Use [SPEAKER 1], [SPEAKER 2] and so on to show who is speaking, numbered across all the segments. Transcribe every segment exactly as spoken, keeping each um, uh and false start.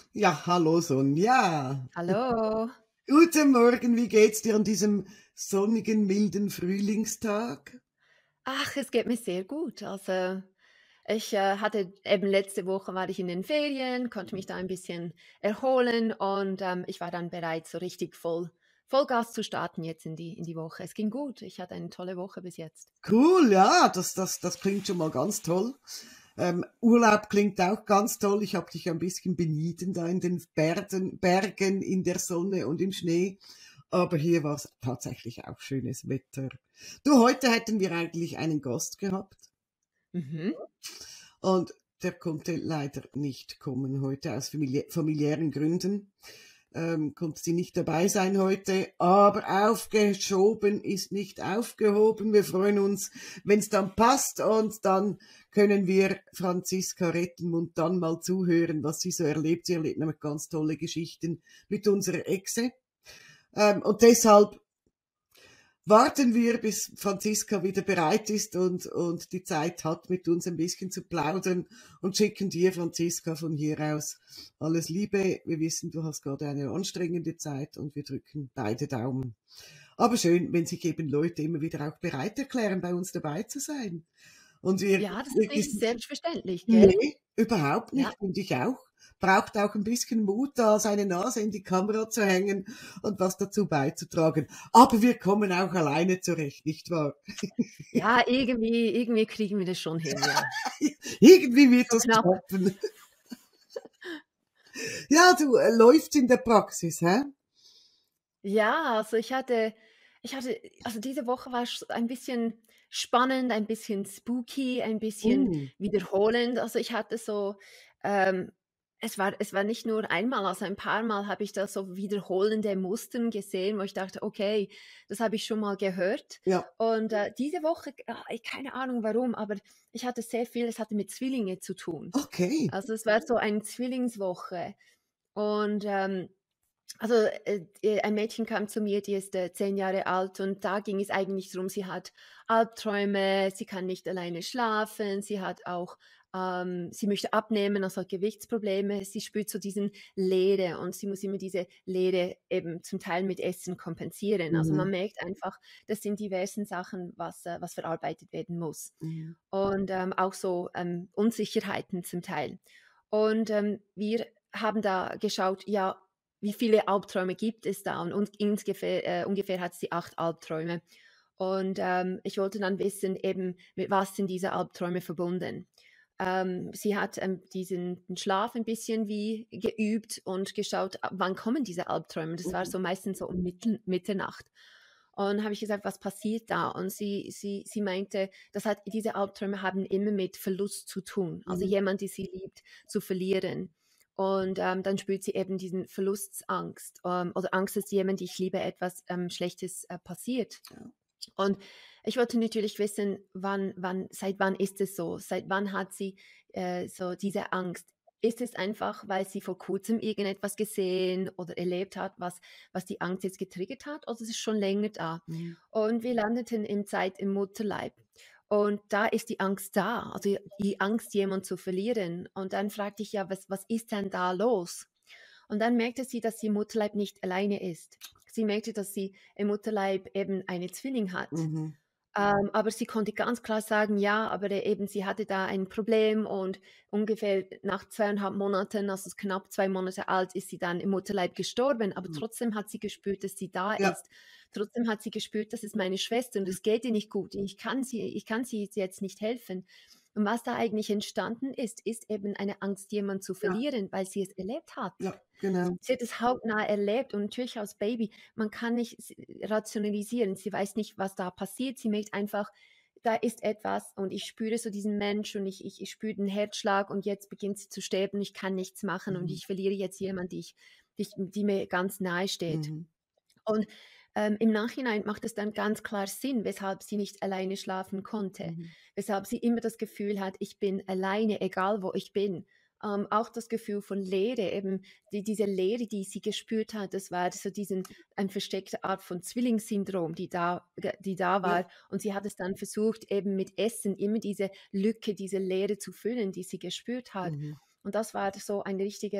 [SPEAKER 1] Ja, hallo Sonja.
[SPEAKER 2] Hallo.
[SPEAKER 1] Guten Morgen, wie geht's dir an diesem sonnigen, milden Frühlingstag?
[SPEAKER 2] Ach, es geht mir sehr gut. Also, ich, äh, hatte eben letzte Woche war ich in den Ferien, konnte mich da ein bisschen erholen und, ähm, ich war dann bereit, so richtig voll Vollgas zu starten jetzt in die in die Woche. Es ging gut. Ich hatte eine tolle Woche bis jetzt.
[SPEAKER 1] Cool, ja, das, das, das klingt schon mal ganz toll. Ähm, Urlaub klingt auch ganz toll. Ich habe dich ein bisschen benieden da in den Bergen, Bergen, in der Sonne und im Schnee. Aber hier war es tatsächlich auch schönes Wetter. Du, heute hätten wir eigentlich einen Gast gehabt
[SPEAKER 2] Mhm.
[SPEAKER 1] und der konnte leider nicht kommen heute aus famili familiären Gründen. Ähm, konnte sie nicht dabei sein heute, aber aufgeschoben ist nicht aufgehoben. Wir freuen uns, wenn es dann passt und dann können wir Franziska retten und dann mal zuhören, was sie so erlebt. Sie erlebt nämlich ganz tolle Geschichten mit unserer Exe. Ähm, und deshalb warten wir, bis Franziska wieder bereit ist und, und die Zeit hat, mit uns ein bisschen zu plaudern und schicken dir, Franziska, von hier aus alles Liebe. Wir wissen, du hast gerade eine anstrengende Zeit und wir drücken beide Daumen. Aber schön, wenn sich eben Leute immer wieder auch bereit erklären, bei uns dabei zu sein. Und wir
[SPEAKER 2] Ja, das ist nicht
[SPEAKER 1] wirklich,
[SPEAKER 2] selbstverständlich, gell?
[SPEAKER 1] nee, überhaupt
[SPEAKER 2] Ja.
[SPEAKER 1] nicht, finde ich auch. Braucht auch ein bisschen Mut, da seine Nase in die Kamera zu hängen und was dazu beizutragen. Aber wir kommen auch alleine zurecht, nicht wahr?
[SPEAKER 2] Ja, irgendwie irgendwie kriegen wir das schon hin, ja.
[SPEAKER 1] Irgendwie wird
[SPEAKER 2] So
[SPEAKER 1] das
[SPEAKER 2] knapp.
[SPEAKER 1] klappen. Ja, du, äh, läuft in der Praxis, hä?
[SPEAKER 2] Ja, also ich hatte ich hatte also diese Woche war sch ein bisschen spannend, ein bisschen spooky, ein bisschen
[SPEAKER 1] Uh,
[SPEAKER 2] wiederholend. Also, ich hatte so, ähm es war es war nicht nur einmal, also ein paar Mal habe ich da so wiederholende Mustern gesehen, wo ich dachte: „Okay, das habe ich schon mal gehört."
[SPEAKER 1] ja,
[SPEAKER 2] Und, äh, diese Woche, ah, keine Ahnung warum, aber ich hatte sehr viel es hatte mit Zwillinge zu tun.
[SPEAKER 1] okay.
[SPEAKER 2] Also, es war so eine Zwillingswoche und, ähm also, äh, äh, ein Mädchen kam zu mir, die ist, äh, zehn Jahre alt und da ging es eigentlich darum, sie hat Albträume, sie kann nicht alleine schlafen, sie hat auch ähm, sie möchte abnehmen, also hat Gewichtsprobleme. Sie spürt so diesen Leere und sie muss immer diese Leere eben zum Teil mit Essen kompensieren. Also,
[SPEAKER 1] Mhm,
[SPEAKER 2] man merkt einfach, das sind diversen Sachen, was äh, was verarbeitet werden muss.
[SPEAKER 1] mhm,
[SPEAKER 2] Und, ähm, auch so, ähm, Unsicherheiten zum Teil. Und, ähm, wir haben da geschaut, ja, wie viele Albträume gibt es da? Und uns insgefähr äh, ungefähr hat sie acht Albträume. Und, ähm, ich wollte dann wissen, eben, mit was sind diese Albträume verbunden? Ähm, sie hat, ähm, diesen den Schlaf ein bisschen wie geübt und geschaut, ab wann kommen diese Albträume? Das war
[SPEAKER 1] mhm,
[SPEAKER 2] so meistens so um Mittel Mitternacht. Und habe ich gesagt: „Was passiert da?" Und sie sie sie meinte, das hat diese Albträume haben immer mit Verlust zu tun, also
[SPEAKER 1] mhm,
[SPEAKER 2] jemand, die sie liebt, zu verlieren. Und, ähm, dann spürt sie eben diesen Verlustsangst, ähm, oder Angst, dass jemand, die ich liebe, etwas, ähm, Schlechtes, äh, passiert.
[SPEAKER 1] ja,
[SPEAKER 2] Und ich wollte natürlich wissen, wann wann seit wann ist es so? Seit wann hat sie, äh, so diese Angst? Ist es einfach, weil sie vor Kurzem irgendetwas gesehen oder erlebt hat, was was die Angst jetzt getriggert hat, oder ist es schon länger da?
[SPEAKER 1] mhm,
[SPEAKER 2] Und wir landeten im Zeit im Mutterleib. Und da ist die Angst da, also die Angst, jemanden zu verlieren. Und dann fragte ich: „Ja, was was ist denn da los?" Und dann merkte sie, dass sie im Mutterleib nicht alleine ist. Sie merkte, dass sie im Mutterleib eben eine Zwilling hat.
[SPEAKER 1] mhm,
[SPEAKER 2] Ähm, aber sie konnte ganz klar sagen: „Ja, aber, äh, eben sie hatte da ein Problem und ungefähr nach zweieinhalb Monaten, also knapp zwei Monate alt, ist sie dann im Mutterleib gestorben." Aber
[SPEAKER 1] mhm.
[SPEAKER 2] trotzdem hat sie gespürt, dass sie da
[SPEAKER 1] Ja,
[SPEAKER 2] ist. Trotzdem hat sie gespürt: „Das ist meine Schwester und es geht ihr nicht gut. Ich kann sie ich kann sie jetzt nicht helfen." Und was da eigentlich entstanden ist, ist eben eine Angst, jemanden zu
[SPEAKER 1] ja,
[SPEAKER 2] verlieren, weil sie es erlebt hat.
[SPEAKER 1] ja, genau.
[SPEAKER 2] Sie hat es hautnah erlebt und natürlich als Baby, man kann nicht s rationalisieren. Sie weiß nicht, was da passiert. Sie merkt einfach, da ist etwas und ich spüre so diesen Mensch und ich ich ich spüre den Herzschlag und jetzt beginnt sie zu sterben. Ich kann nichts machen und
[SPEAKER 1] Mhm,
[SPEAKER 2] ich verliere jetzt jemand, die ich die ich die mir ganz nahe steht.
[SPEAKER 1] mhm,
[SPEAKER 2] Und, ähm, im Nachhinein macht es dann ganz klar Sinn, weshalb sie nicht alleine schlafen konnte,
[SPEAKER 1] mhm,
[SPEAKER 2] weshalb sie immer das Gefühl hat: „Ich bin alleine, egal wo ich bin." Ähm, auch das Gefühl von Leere, eben die diese Leere, die sie gespürt hat, das war so diesen eine versteckte Art von Zwillingssyndrom, die da ge die da
[SPEAKER 1] ja,
[SPEAKER 2] war. Und sie hat es dann versucht, eben mit Essen immer diese Lücke, diese Leere zu füllen, die sie gespürt hat.
[SPEAKER 1] mhm,
[SPEAKER 2] Und das war so eine richtige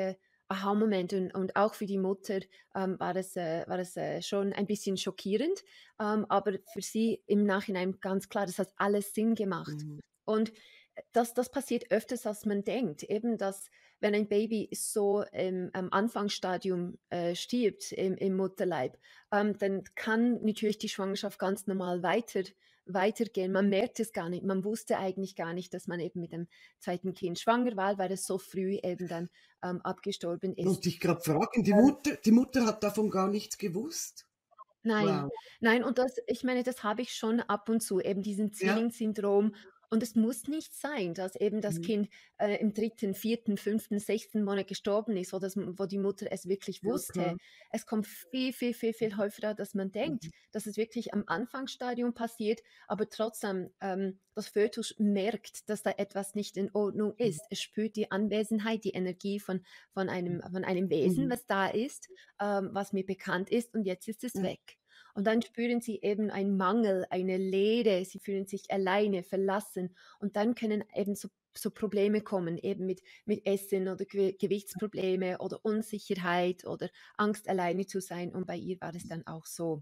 [SPEAKER 2] Aha-Moment und, und auch für die Mutter ähm, war es, äh, war es äh, schon ein bisschen schockierend, ähm, aber für sie im Nachhinein ganz klar, das hat alles Sinn gemacht.
[SPEAKER 1] Mhm.
[SPEAKER 2] Und das, das passiert öfters, als man denkt. Eben, dass wenn ein Baby so im am Anfangsstadium äh, stirbt im, im Mutterleib, ähm, dann kann natürlich die Schwangerschaft ganz normal weiter, weitergehen. Man merkt es gar nicht. Man wusste eigentlich gar nicht, dass man eben mit dem zweiten Kind schwanger war, weil es so früh eben dann ähm, abgestorben
[SPEAKER 1] Und
[SPEAKER 2] ist.
[SPEAKER 1] dich gerade fragen, die
[SPEAKER 2] Ähm,
[SPEAKER 1] Mutter, die Mutter hat davon gar nichts gewusst.
[SPEAKER 2] Nein,
[SPEAKER 1] Wow.
[SPEAKER 2] nein, und das ich meine, das habe ich schon ab und zu, eben diesen
[SPEAKER 1] Ja.
[SPEAKER 2] Zwillingssyndrom. Und es muss nicht sein, dass eben das
[SPEAKER 1] Mhm.
[SPEAKER 2] Kind, äh, im dritten, vierten, fünften, sechsten Monat gestorben ist, wo das wo die Mutter es wirklich
[SPEAKER 1] Ja,
[SPEAKER 2] wusste.
[SPEAKER 1] klar.
[SPEAKER 2] Es kommt viel, viel, viel, viel häufiger, dass man denkt,
[SPEAKER 1] Mhm.
[SPEAKER 2] dass es wirklich am Anfangsstadium passiert, aber trotzdem, ähm, das Fötus merkt, dass da etwas nicht in Ordnung
[SPEAKER 1] Mhm.
[SPEAKER 2] ist. Es spürt die Anwesenheit, die Energie von von einem von einem Wesen,
[SPEAKER 1] Mhm.
[SPEAKER 2] was da ist, ähm, was mir bekannt ist, und jetzt ist es
[SPEAKER 1] Ja.
[SPEAKER 2] weg. Und dann spüren sie eben einen Mangel, eine Leere, sie fühlen sich alleine, verlassen, und dann können eben so, so Probleme kommen, eben mit, mit Essen oder Ge Gewichtsprobleme oder Unsicherheit oder Angst, alleine zu sein, und bei ihr war es dann auch so.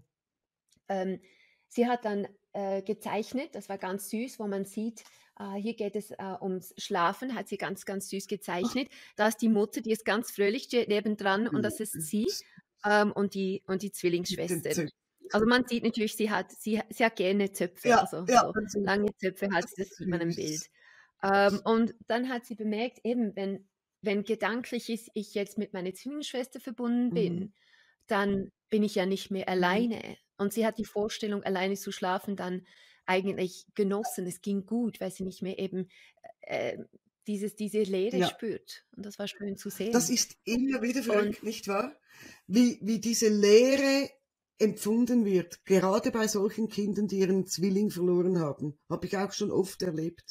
[SPEAKER 2] Ähm, sie hat dann äh, gezeichnet, das war ganz süß, wo man sieht, äh, hier geht es äh, ums Schlafen, hat sie ganz, ganz süß
[SPEAKER 1] Ach,
[SPEAKER 2] gezeichnet. Da ist die Mutter, die ist ganz fröhlich, steht nebendran, und das ist sie, ähm, und die, und die
[SPEAKER 1] mit den
[SPEAKER 2] Zwillingsschwester.
[SPEAKER 1] Zöpfen.
[SPEAKER 2] Also man sieht natürlich, sie hat, sie, sie hat gerne Zöpfe,
[SPEAKER 1] Ja,
[SPEAKER 2] also
[SPEAKER 1] ja,
[SPEAKER 2] so
[SPEAKER 1] also,
[SPEAKER 2] lange Zöpfe hat
[SPEAKER 1] das
[SPEAKER 2] sie, das
[SPEAKER 1] ist
[SPEAKER 2] sieht man im Bild.
[SPEAKER 1] süß.
[SPEAKER 2] Ähm, und dann hat sie bemerkt, eben, wenn, wenn gedanklich ist, ich jetzt mit meiner Zwillingsschwester verbunden
[SPEAKER 1] Mhm.
[SPEAKER 2] bin, dann bin ich ja nicht mehr
[SPEAKER 1] Mhm.
[SPEAKER 2] alleine. Und sie hat die Vorstellung, alleine zu schlafen, dann eigentlich genossen. Es ging gut, weil sie nicht mehr eben äh, dieses, diese Leere
[SPEAKER 1] Ja,
[SPEAKER 2] spürt. Und das war schön zu
[SPEAKER 1] das
[SPEAKER 2] sehen.
[SPEAKER 1] ist immer wieder
[SPEAKER 2] Und
[SPEAKER 1] verrückt, nicht wahr? Wie, wie diese Leere empfunden wird, gerade bei solchen Kindern, die ihren Zwilling verloren haben. Habe ich auch schon oft erlebt.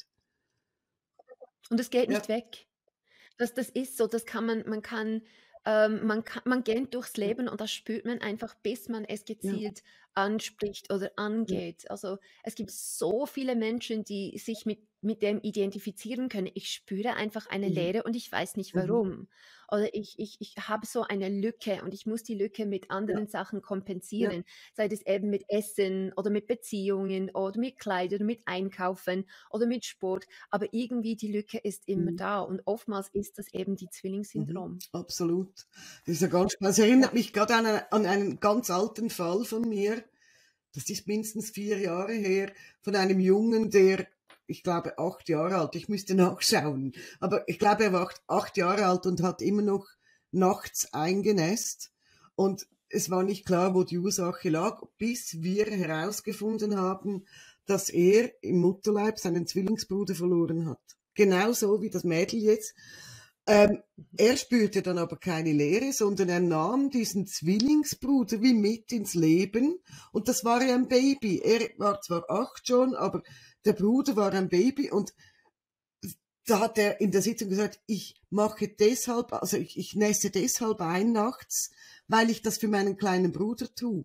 [SPEAKER 2] Und es geht nicht
[SPEAKER 1] Ja,
[SPEAKER 2] weg. Das das ist so, das kann man man kann ähm, man kann man geht durchs
[SPEAKER 1] ja,
[SPEAKER 2] Leben, und das spürt man einfach, bis man es
[SPEAKER 1] ja,
[SPEAKER 2] gezielt anspricht oder
[SPEAKER 1] ja.
[SPEAKER 2] angeht. Also, es gibt so viele Menschen, die sich mit mit dem identifizieren können. Ich spüre einfach eine
[SPEAKER 1] Mhm.
[SPEAKER 2] Leere und ich weiß nicht
[SPEAKER 1] Mhm.
[SPEAKER 2] warum. Oder ich ich ich habe so eine Lücke und ich muss die Lücke mit
[SPEAKER 1] Ja,
[SPEAKER 2] anderen Sachen
[SPEAKER 1] ja.
[SPEAKER 2] kompensieren, sei es eben mit Essen oder mit Beziehungen oder mit Kleidern, mit Einkaufen oder mit Sport. Aber irgendwie die Lücke ist immer
[SPEAKER 1] Mhm.
[SPEAKER 2] da, und oftmals ist das eben die
[SPEAKER 1] Mhm.
[SPEAKER 2] Zwillingssyndrom.
[SPEAKER 1] Absolut. Das ist ja ganz spannend. Es
[SPEAKER 2] Ja.
[SPEAKER 1] erinnert mich gerade an, eine, an einen ganz alten Fall von mir. Das ist mindestens vier Jahre her, von einem Jungen, der, ich glaube, acht Jahre alt, ich müsste nachschauen, aber ich glaube, er war acht, acht Jahre alt und hat immer noch nachts eingenässt, und es war nicht klar, wo die Ursache lag, bis wir herausgefunden haben, dass er im Mutterleib seinen Zwillingsbruder verloren hat. Genauso wie das Mädel jetzt. Ähm,
[SPEAKER 2] Mhm.
[SPEAKER 1] Er spürte dann aber keine Leere, sondern er nahm diesen Zwillingsbruder wie mit ins Leben, und das war ja ein Baby. Er war zwar acht schon, aber der Bruder war ein Baby, und da hat er in der Sitzung gesagt, ich mache deshalb, also ich, ich nässe deshalb ein nachts, weil ich das für meinen kleinen Bruder tue.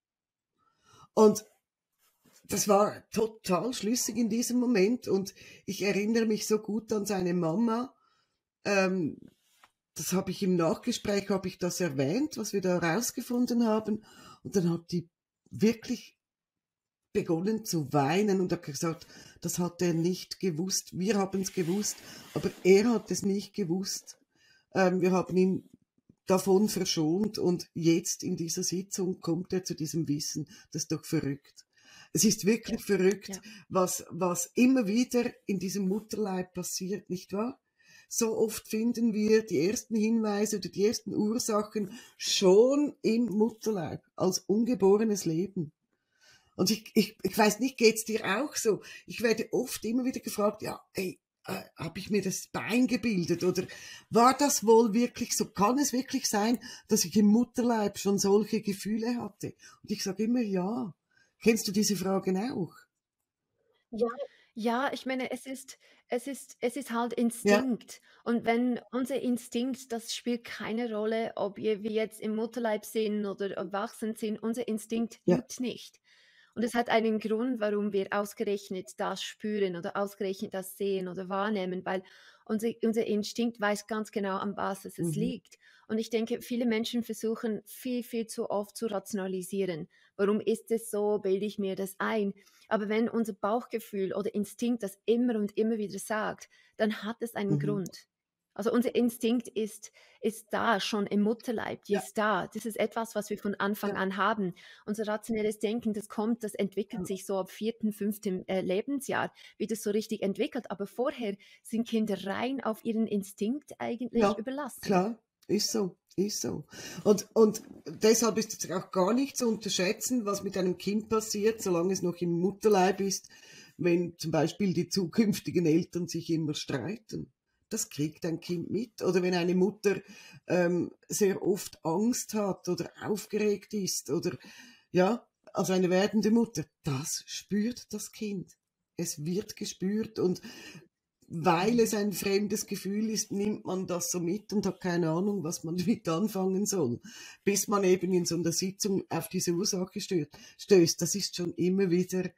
[SPEAKER 1] Und das war total schlüssig in diesem Moment, und ich erinnere mich so gut an seine Mama. Ähm, das habe ich im Nachgespräch, habe ich das erwähnt, was wir da herausgefunden haben. Und dann hat die wirklich begonnen zu weinen und hat gesagt, das hat er nicht gewusst. Wir haben es gewusst, aber er hat es nicht gewusst. Ähm, wir haben ihn davon verschont, und jetzt in dieser Sitzung kommt er zu diesem Wissen. Das ist doch verrückt. Es ist
[SPEAKER 2] Ja,
[SPEAKER 1] wirklich verrückt,
[SPEAKER 2] ja.
[SPEAKER 1] was, was immer wieder in diesem Mutterleib passiert, nicht wahr? So oft finden wir die ersten Hinweise oder die ersten Ursachen schon im Mutterleib, als ungeborenes Leben. Und ich, ich, ich weiß nicht, geht's dir auch so? Ich werde oft immer wieder gefragt, ja, ey, äh, habe ich mir das Bein gebildet, oder war das wohl wirklich so? Kann es wirklich sein, dass ich im Mutterleib schon solche Gefühle hatte? Und ich sage immer ja. Kennst du diese Fragen auch?
[SPEAKER 2] Ja, ja, ich meine, es ist es ist es ist halt
[SPEAKER 1] Ja,
[SPEAKER 2] Instinkt. Und wenn unser Instinkt, das spielt keine Rolle, ob wir wir jetzt im Mutterleib sind oder erwachsen sind, unser Instinkt
[SPEAKER 1] ja,
[SPEAKER 2] lügt nicht. Und es hat einen Grund, warum wir ausgerechnet das spüren oder ausgerechnet das sehen oder wahrnehmen, weil Unser, unser Instinkt weiß ganz genau, an was es
[SPEAKER 1] Mhm.
[SPEAKER 2] liegt. Und ich denke, viele Menschen versuchen viel, viel zu oft zu rationalisieren. Warum ist es so? Bilde ich mir das ein? Aber wenn unser Bauchgefühl oder Instinkt das immer und immer wieder sagt, dann hat es einen
[SPEAKER 1] Mhm.
[SPEAKER 2] Grund. Also unser Instinkt ist, ist da, schon im Mutterleib, die
[SPEAKER 1] Ja,
[SPEAKER 2] ist da. Das ist etwas, was wir von Anfang
[SPEAKER 1] ja,
[SPEAKER 2] an haben. Unser rationelles Denken, das kommt, das entwickelt
[SPEAKER 1] ja,
[SPEAKER 2] sich so ab vierten, fünften äh, Lebensjahr, wie das so richtig entwickelt. Aber vorher sind Kinder rein auf ihren Instinkt eigentlich
[SPEAKER 1] ja,
[SPEAKER 2] überlassen.
[SPEAKER 1] klar, ist so, ist so. Und, und deshalb ist es auch gar nicht zu unterschätzen, was mit einem Kind passiert, solange es noch im Mutterleib ist, wenn zum Beispiel die zukünftigen Eltern sich immer streiten. Das kriegt ein Kind mit. Oder wenn eine Mutter ähm, sehr oft Angst hat oder aufgeregt ist oder ja, also eine werdende Mutter, das spürt das Kind. Es wird gespürt und weil es ein fremdes Gefühl ist, nimmt man das so mit und hat keine Ahnung, was man damit anfangen soll. Bis man eben in so einer Sitzung auf diese Ursache stößt. stößt. Das ist schon immer wieder,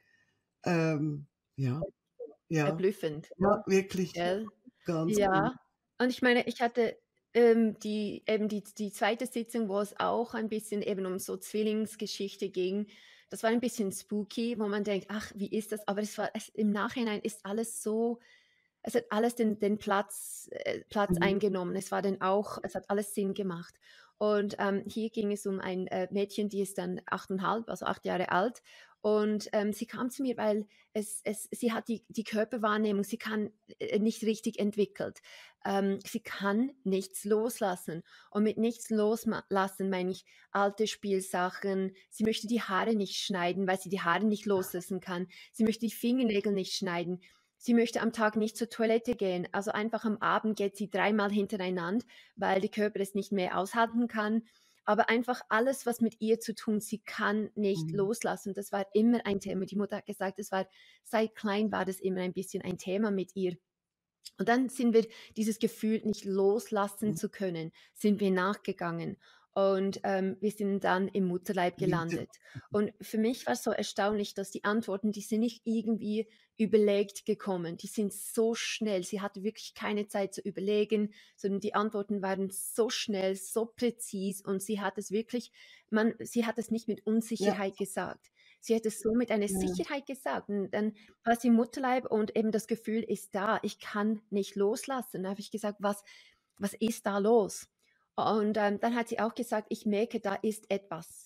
[SPEAKER 1] ähm, ja, ja,
[SPEAKER 2] Verblüffend,
[SPEAKER 1] ja, wirklich
[SPEAKER 2] gell?
[SPEAKER 1] ganz gut.
[SPEAKER 2] Ja. Und ich meine, ich hatte ähm, die, eben die, die zweite Sitzung, wo es auch ein bisschen eben um so Zwillingsgeschichte ging. Das war ein bisschen spooky, wo man denkt, ach, wie ist das? Aber es war, es, im Nachhinein ist alles so, es hat alles den, den Platz, äh, Platz
[SPEAKER 1] Mhm.
[SPEAKER 2] eingenommen. Es war dann auch, es hat alles Sinn gemacht. Und ähm, hier ging es um ein äh, Mädchen, die ist dann achteinhalb, also acht Jahre alt. Und ähm, sie kam zu mir, weil es, es, sie hat die, die Körperwahrnehmung, sie kann äh, nicht richtig entwickelt. Ähm, sie kann nichts loslassen. Und mit nichts loslassen meine ich alte Spielsachen. Sie möchte die Haare nicht schneiden, weil sie die Haare nicht loslassen kann. Sie möchte die Fingernägel nicht schneiden. Sie möchte am Tag nicht zur Toilette gehen. Also einfach am Abend geht sie dreimal hintereinander, weil der Körper es nicht mehr aushalten kann. Aber einfach alles, was mit ihr zu tun, sie kann nicht
[SPEAKER 1] Mhm.
[SPEAKER 2] loslassen. Das war immer ein Thema. Die Mutter hat gesagt, es war, seit klein war das immer ein bisschen ein Thema mit ihr. Und dann sind wir dieses Gefühl, nicht loslassen
[SPEAKER 1] Mhm.
[SPEAKER 2] zu können, sind wir nachgegangen. Und ähm, wir sind dann im Mutterleib
[SPEAKER 1] Wieder.
[SPEAKER 2] gelandet. Und für mich war es so erstaunlich, dass die Antworten, die sind nicht irgendwie überlegt gekommen. Die sind so schnell. Sie hatte wirklich keine Zeit zu überlegen, sondern die Antworten waren so schnell, so präzis. Und sie hat es wirklich, man, sie hat es nicht mit
[SPEAKER 1] Ja,
[SPEAKER 2] Unsicherheit gesagt. Sie hat es so mit einer
[SPEAKER 1] ja.
[SPEAKER 2] Sicherheit gesagt. Und dann war sie im Mutterleib und eben das Gefühl ist da, ich kann nicht loslassen. Da habe ich gesagt, was, was ist da los? Und ähm, dann hat sie auch gesagt, ich merke, da ist etwas.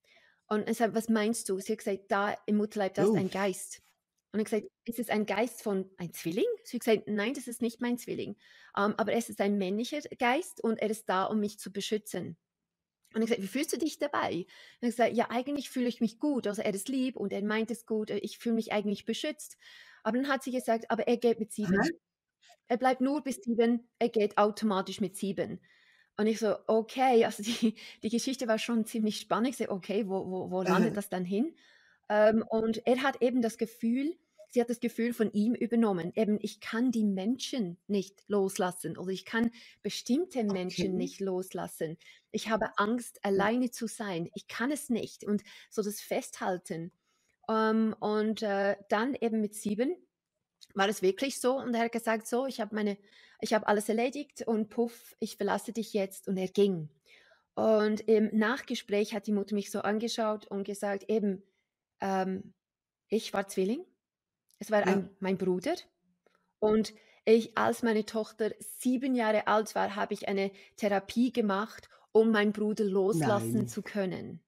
[SPEAKER 2] Und ich sage, was meinst du? Sie hat gesagt, da im Mutterleib, da ist
[SPEAKER 1] Oh,
[SPEAKER 2] ein Geist. Und ich gesagt, ist es ein Geist von ein Zwilling? Sie hat gesagt, nein, das ist nicht mein Zwilling. Ähm, aber es ist ein männlicher Geist und er ist da, um mich zu beschützen. Und ich gesagt, wie fühlst du dich dabei? Und ich gesagt, ja, eigentlich fühle ich mich gut. Also er ist lieb und er meint es gut. Ich fühle mich eigentlich beschützt. Aber dann hat sie gesagt, aber er geht mit
[SPEAKER 1] hä?
[SPEAKER 2] sieben. Er bleibt nur bis sieben. Er geht automatisch mit sieben. Und ich so, okay, also die, die Geschichte war schon ziemlich spannend. Ich so, okay, wo, wo, wo landet
[SPEAKER 1] Äh,
[SPEAKER 2] das dann hin? Ähm, und er hat eben das Gefühl, sie hat das Gefühl von ihm übernommen. Eben, ich kann die Menschen nicht loslassen oder ich kann bestimmte Menschen
[SPEAKER 1] okay.
[SPEAKER 2] nicht loslassen. Ich habe Angst,
[SPEAKER 1] Ja.
[SPEAKER 2] alleine zu sein. Ich kann es nicht. Und so das Festhalten. Ähm, und äh, dann eben mit sieben war es wirklich so und er hat gesagt, so, ich habe meine, ich habe alles erledigt und puff, ich verlasse dich jetzt und er ging. Und im Nachgespräch hat die Mutter mich so angeschaut und gesagt, eben, ähm, ich war Zwilling, es war
[SPEAKER 1] Ja.
[SPEAKER 2] ein, mein Bruder und ich, als meine Tochter sieben Jahre alt war, habe ich eine Therapie gemacht, um meinen Bruder loslassen
[SPEAKER 1] Nein.
[SPEAKER 2] zu können.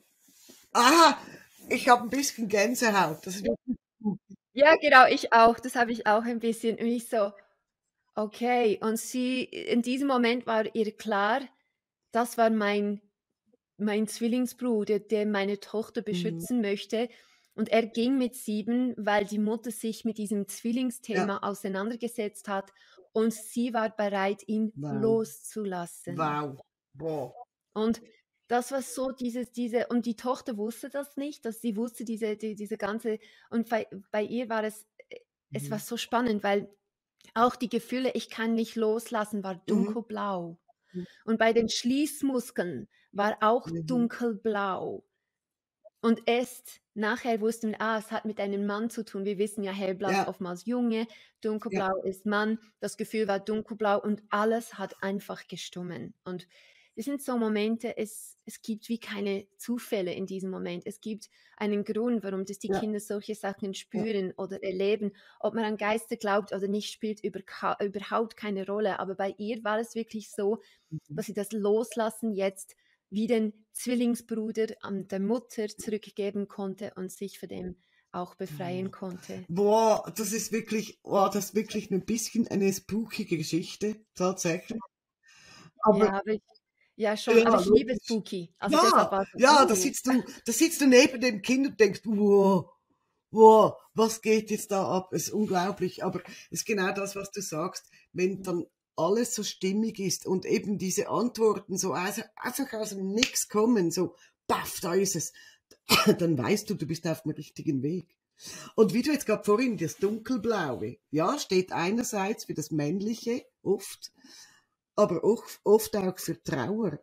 [SPEAKER 1] Ah, ich habe ein bisschen Gänsehaut. Das ist wirklich gut.
[SPEAKER 2] Ja, genau, ich auch. Das habe ich auch ein bisschen. Und ich so, okay. Und sie, in diesem Moment war ihr klar, das war mein, mein Zwillingsbruder, der meine Tochter
[SPEAKER 1] Mhm.
[SPEAKER 2] beschützen möchte. Und er ging mit sieben, weil die Mutter sich mit diesem
[SPEAKER 1] Ja.
[SPEAKER 2] Zwillingsthema auseinandergesetzt hat und sie war bereit, ihn
[SPEAKER 1] Wow.
[SPEAKER 2] loszulassen.
[SPEAKER 1] Wow. Boah.
[SPEAKER 2] Und das war so dieses diese und die Tochter wusste das nicht, dass sie wusste diese die diese ganze und bei bei ihr war es äh, es war
[SPEAKER 1] Mhm.
[SPEAKER 2] so spannend, weil auch die Gefühle, ich kann nicht loslassen, war
[SPEAKER 1] Mhm.
[SPEAKER 2] dunkelblau. Und bei den Schließmuskeln war auch
[SPEAKER 1] Mhm.
[SPEAKER 2] dunkelblau. Und erst nachher wussten wir, ah, es hat mit einem Mann zu tun. Wir wissen ja, hellblau ist
[SPEAKER 1] Ja,
[SPEAKER 2] oftmals Junge,
[SPEAKER 1] ja.
[SPEAKER 2] dunkelblau ist Mann. Das Gefühl war dunkelblau und alles hat einfach gestummen. Und das sind so Momente, es, es gibt wie keine Zufälle in diesem Moment. Es gibt einen Grund, warum das die
[SPEAKER 1] Ja,
[SPEAKER 2] Kinder solche Sachen
[SPEAKER 1] ja.
[SPEAKER 2] spüren oder erleben. Ob man an Geister glaubt oder nicht, spielt über, überhaupt keine Rolle. Aber bei ihr war es wirklich so,
[SPEAKER 1] Mhm.
[SPEAKER 2] dass sie das Loslassen jetzt wie den Zwillingsbruder an der Mutter zurückgeben konnte und sich von dem auch befreien
[SPEAKER 1] Oh.
[SPEAKER 2] konnte.
[SPEAKER 1] Boah, das ist wirklich, oh, das ist wirklich ein bisschen eine spookige Geschichte, tatsächlich. Aber
[SPEAKER 2] Ja, aber ich, ja schon,
[SPEAKER 1] ja,
[SPEAKER 2] aber ich liebe
[SPEAKER 1] logisch.
[SPEAKER 2] Spooky. Also deshalb
[SPEAKER 1] Ja,
[SPEAKER 2] war es so,
[SPEAKER 1] ja, da
[SPEAKER 2] uh.
[SPEAKER 1] sitzt du, da sitzt du neben dem Kind und denkst, wow, wow, was geht jetzt da ab? Es ist unglaublich, aber es ist genau das, was du sagst, wenn dann alles so stimmig ist und eben diese Antworten so aus, einfach aus dem Nix kommen, so, baff, da ist es, dann weißt du, du bist auf dem richtigen Weg. Und wie du jetzt gerade vorhin, das Dunkelblaue, ja, steht einerseits für das Männliche, oft, aber oft, oft auch für Trauer.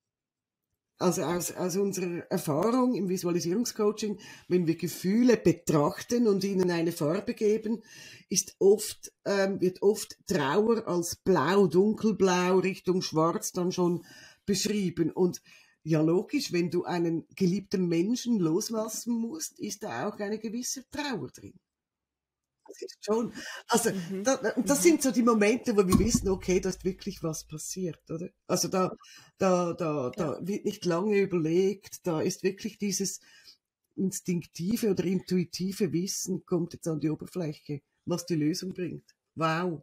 [SPEAKER 1] Also aus, aus unserer Erfahrung im Visualisierungscoaching, wenn wir Gefühle betrachten und ihnen eine Farbe geben, ist oft, ähm, wird oft Trauer als blau, dunkelblau, Richtung schwarz dann schon beschrieben. Und ja, logisch, wenn du einen geliebten Menschen loslassen musst, ist da auch eine gewisse Trauer drin. Das ist schon, also
[SPEAKER 2] Mhm.
[SPEAKER 1] da, das
[SPEAKER 2] Mhm.
[SPEAKER 1] sind so die Momente, wo wir wissen, okay, da ist wirklich was passiert, oder? Also da, da, da,
[SPEAKER 2] Ja.
[SPEAKER 1] da wird nicht lange überlegt, da ist wirklich dieses instinktive oder intuitive Wissen kommt jetzt an die Oberfläche, was die Lösung bringt. Wow.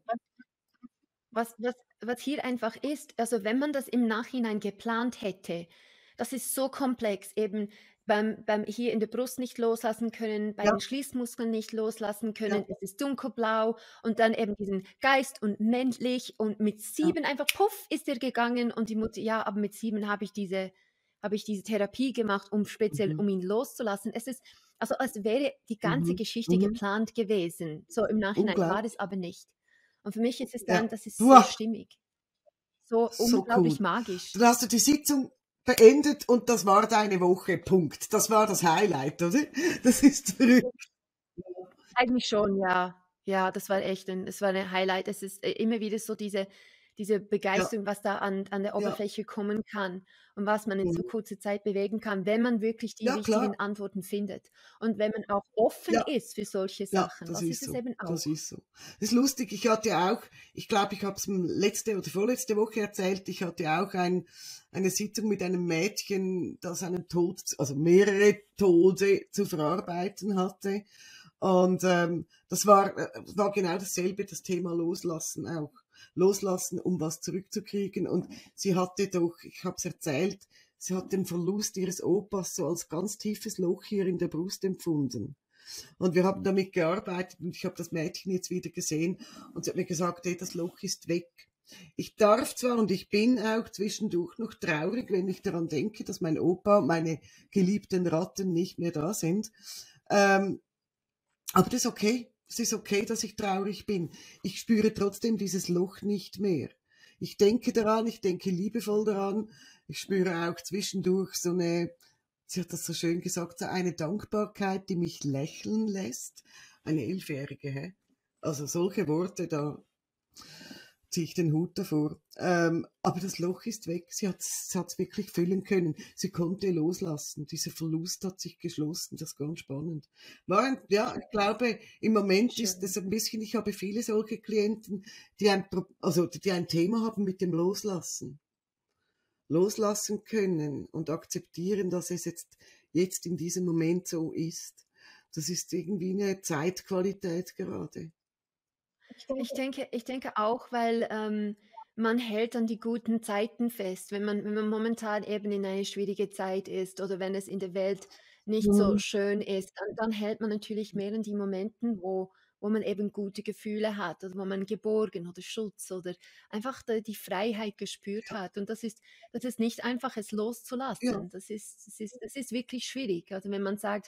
[SPEAKER 2] Was, was, was hier einfach ist, also wenn man das im Nachhinein geplant hätte, das ist so komplex, eben beim, beim hier in der Brust nicht loslassen können, bei
[SPEAKER 1] Ja,
[SPEAKER 2] den Schließmuskeln nicht loslassen können,
[SPEAKER 1] ja,
[SPEAKER 2] es ist dunkelblau und dann eben diesen Geist und männlich und mit
[SPEAKER 1] ja.
[SPEAKER 2] sieben einfach puff ist er gegangen und die Mutter, ja, aber mit sieben habe ich diese, habe ich diese Therapie gemacht, um speziell,
[SPEAKER 1] Mhm,
[SPEAKER 2] um ihn loszulassen. Es ist, also als wäre die ganze
[SPEAKER 1] mhm,
[SPEAKER 2] Geschichte
[SPEAKER 1] mhm.
[SPEAKER 2] geplant gewesen. So im Nachhinein war es
[SPEAKER 1] Unglaublich.
[SPEAKER 2] aber nicht. Und für mich ist es
[SPEAKER 1] Ja.
[SPEAKER 2] dann, das ist so
[SPEAKER 1] Wow,
[SPEAKER 2] stimmig, so
[SPEAKER 1] so
[SPEAKER 2] unglaublich
[SPEAKER 1] cool.
[SPEAKER 2] magisch.
[SPEAKER 1] Dann hast du die Sitzung beendet und das war deine Woche. Punkt. Das war das Highlight, oder? Das ist verrückt.
[SPEAKER 2] Eigentlich schon, ja. Ja, das war echt ein es war 'ne Highlight. Es ist, äh, immer wieder so diese diese
[SPEAKER 1] Ja,
[SPEAKER 2] Begeisterung, was da an an der
[SPEAKER 1] ja.
[SPEAKER 2] Oberfläche kommen kann und was man in so
[SPEAKER 1] Mhm.
[SPEAKER 2] kurzer Zeit bewegen kann, wenn man wirklich die
[SPEAKER 1] Ja, klar.
[SPEAKER 2] richtigen Antworten findet und wenn man auch offen
[SPEAKER 1] Ja,
[SPEAKER 2] ist für solche
[SPEAKER 1] ja,
[SPEAKER 2] Sachen.
[SPEAKER 1] das
[SPEAKER 2] Das ist
[SPEAKER 1] ist
[SPEAKER 2] es
[SPEAKER 1] so.
[SPEAKER 2] eben
[SPEAKER 1] Das
[SPEAKER 2] auch.
[SPEAKER 1] ist so. Das ist lustig. Ich hatte auch, ich glaube, ich habe es letzte oder vorletzte Woche erzählt, ich hatte auch ein, eine Sitzung mit einem Mädchen, das einen Tod, also mehrere Tode zu verarbeiten hatte. Und ähm, das war, äh, war genau dasselbe, das Thema Loslassen auch. Loslassen, um was zurückzukriegen. Und sie hatte doch, ich habe es erzählt, sie hat den Verlust ihres Opas so als ganz tiefes Loch hier in der Brust empfunden. Und wir haben damit gearbeitet und ich habe das Mädchen jetzt wieder gesehen und sie hat mir gesagt, hey, das Loch ist weg. Ich darf zwar und ich bin auch zwischendurch noch traurig, wenn ich daran denke, dass mein Opa, meine geliebten Ratten nicht mehr da sind. Ähm, aber das ist okay. Es ist okay, dass ich traurig bin. Ich spüre trotzdem dieses Loch nicht mehr. Ich denke daran, ich denke liebevoll daran. Ich spüre auch zwischendurch so eine, sie hat das so schön gesagt, so eine Dankbarkeit, die mich lächeln lässt. Eine Elfjährige, hä? Also solche Worte, da ziehe ich den Hut davor. Ähm, aber das Loch ist weg. Sie hat es wirklich füllen können. Sie konnte loslassen. Dieser Verlust hat sich geschlossen. Das ist ganz spannend. War ein, ja, ich glaube, im Moment ist
[SPEAKER 2] Schön.
[SPEAKER 1] das ein bisschen, ich habe viele solche Klienten, die ein, also, die ein Thema haben mit dem Loslassen. Loslassen können und akzeptieren, dass es jetzt, jetzt in diesem Moment so ist. Das ist irgendwie eine Zeitqualität gerade.
[SPEAKER 2] Ich denke ich denke auch, weil, ähm, man hält an die guten Zeiten fest, wenn man wenn man momentan eben in eine schwierige Zeit ist oder wenn es in der Welt nicht so
[SPEAKER 1] Mhm.
[SPEAKER 2] schön ist, dann dann hält man natürlich mehr an die Momenten, wo wo man eben gute Gefühle hat oder wo man geborgen oder Schutz oder einfach da die Freiheit gespürt hat. Und das ist das ist nicht einfach, es
[SPEAKER 1] Ja,
[SPEAKER 2] loszulassen. Das ist das ist das ist wirklich schwierig. Also, wenn man sagt,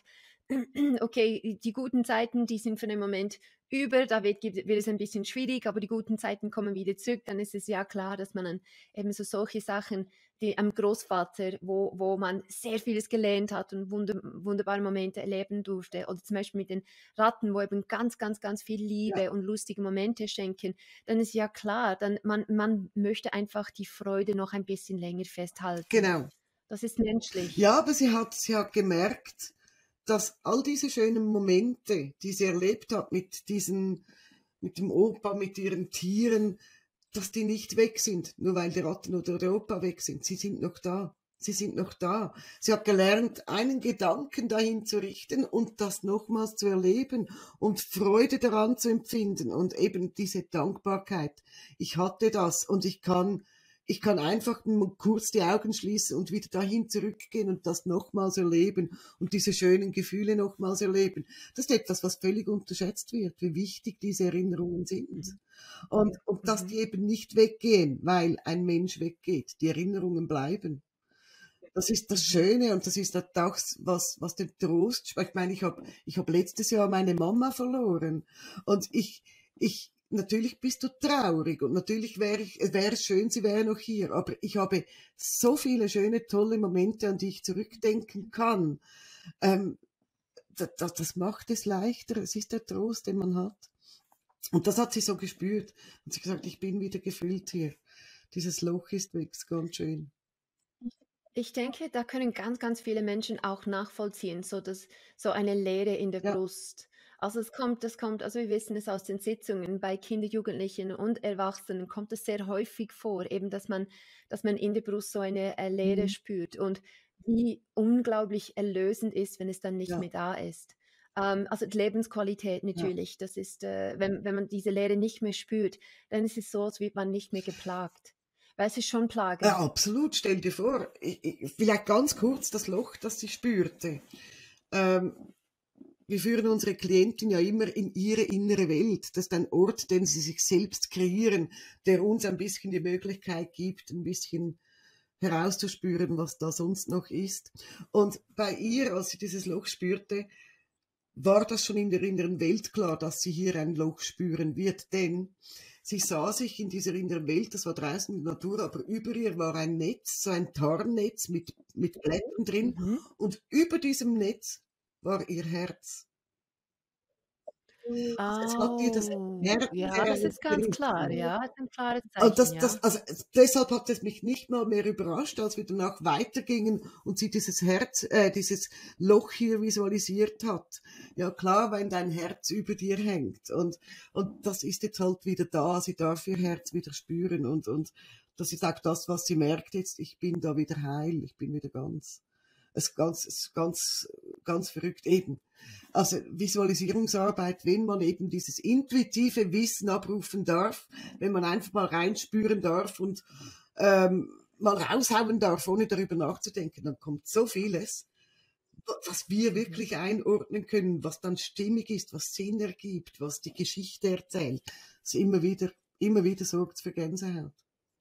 [SPEAKER 2] okay, die guten Zeiten, die sind für den Moment über, da wird, gibt- wird es ein bisschen schwierig, aber die guten Zeiten kommen wieder zurück. Dann ist es ja klar, dass man dann eben so solche Sachen, die am Großvater, wo, wo man sehr vieles gelernt hat und wunder, wunderbare Momente erleben durfte, oder zum Beispiel mit den Ratten, wo eben ganz, ganz, ganz viel
[SPEAKER 1] Ja,
[SPEAKER 2] Liebe und lustige Momente schenken, dann ist ja klar, dann man, man möchte einfach die Freude noch ein bisschen länger festhalten.
[SPEAKER 1] genau.
[SPEAKER 2] Das ist menschlich.
[SPEAKER 1] Ja, aber sie hat, sie hat gemerkt, dass all diese schönen Momente, die sie erlebt hat mit diesen, mit dem Opa, mit ihren Tieren, dass die nicht weg sind, nur weil die Ratten oder der Opa weg sind. Sie sind noch da. Sie sind noch da. Sie hat gelernt, einen Gedanken dahin zu richten und das nochmals zu erleben und Freude daran zu empfinden und eben diese Dankbarkeit. Ich hatte das und ich kann, ich kann einfach nur kurz die Augen schließen und wieder dahin zurückgehen und das nochmals erleben und diese schönen Gefühle nochmals erleben. Das ist etwas, was völlig unterschätzt wird, wie wichtig diese Erinnerungen sind. Und, und dass
[SPEAKER 2] Mhm.
[SPEAKER 1] die eben nicht weggehen, weil ein Mensch weggeht. Die Erinnerungen bleiben. Das ist das
[SPEAKER 2] Mhm.
[SPEAKER 1] Schöne und das ist auch das, was, was den Trost spricht. Ich meine, ich habe ich hab letztes Jahr meine Mama verloren und ich, ich, natürlich bist du traurig und natürlich wäre ich, es wäre schön, sie wäre noch hier, aber ich habe so viele schöne, tolle Momente, an die ich zurückdenken kann. Ähm, das, das macht es leichter. Es ist der Trost, den man hat. Und das hat sie so gespürt. Und sie hat gesagt, ich bin wieder gefüllt hier. Dieses Loch ist weg, ist ganz schön.
[SPEAKER 2] Ich denke, da können ganz, ganz viele Menschen auch nachvollziehen, so dass so eine Leere in der
[SPEAKER 1] Ja,
[SPEAKER 2] Brust. Also es kommt, das kommt, also wir wissen es aus den Sitzungen bei Kinder, Jugendlichen und Erwachsenen kommt es sehr häufig vor, eben dass man, dass man in der Brust so eine äh, Leere
[SPEAKER 1] mhm.
[SPEAKER 2] spürt und wie unglaublich erlösend ist, wenn es dann nicht
[SPEAKER 1] Ja,
[SPEAKER 2] mehr da ist. Ähm, also die Lebensqualität
[SPEAKER 1] ja.
[SPEAKER 2] natürlich, das ist, äh, wenn, wenn man diese Leere nicht mehr spürt, dann ist es so, als wird man nicht mehr geplagt. Weil es ist schon
[SPEAKER 1] Ja,
[SPEAKER 2] plagend.
[SPEAKER 1] absolut. Stell dir vor, ich, ich, vielleicht ganz kurz das Loch, das sie spürte. Ähm, wir führen unsere Klientin ja immer in ihre innere Welt. Das ist ein Ort, den sie sich selbst kreieren, der uns ein bisschen die Möglichkeit gibt, ein bisschen herauszuspüren, was da sonst noch ist. Und bei ihr, als sie dieses Loch spürte, war das schon in der inneren Welt klar, dass sie hier ein Loch spüren wird, denn sie sah sich in dieser inneren Welt, das war draußen in der Natur, aber über ihr war ein Netz, so ein Tarnnetz mit, mit Blättern drin
[SPEAKER 2] Mhm.
[SPEAKER 1] und über diesem Netz war ihr Herz. Also es hat ihr das
[SPEAKER 2] Oh,
[SPEAKER 1] Herz
[SPEAKER 2] ja, das ist ganz klar,
[SPEAKER 1] herausgerissen.
[SPEAKER 2] ja, ist ein klares
[SPEAKER 1] Und
[SPEAKER 2] Zeichen,
[SPEAKER 1] das,
[SPEAKER 2] ja.
[SPEAKER 1] das, also deshalb hat es mich nicht mal mehr überrascht, als wir danach weitergingen und sie dieses Herz, äh, dieses Loch hier visualisiert hat. Ja klar, wenn dein Herz über dir hängt und und das ist jetzt halt wieder da. Sie darf ihr Herz wieder spüren und und das ist auch das, was sie merkt jetzt. Ich bin da wieder heil, ich bin wieder ganz. Es ist ganz, es ist ganz, ganz verrückt eben. Also Visualisierungsarbeit, wenn man eben dieses intuitive Wissen abrufen darf, wenn man einfach mal reinspüren darf und ähm, mal raushauen darf, ohne darüber nachzudenken, dann kommt so vieles, was wir
[SPEAKER 2] Mhm.
[SPEAKER 1] wirklich einordnen können, was dann stimmig ist, was Sinn ergibt, was die Geschichte erzählt. Das ist immer wieder, immer wieder sorgt für Gänsehaut.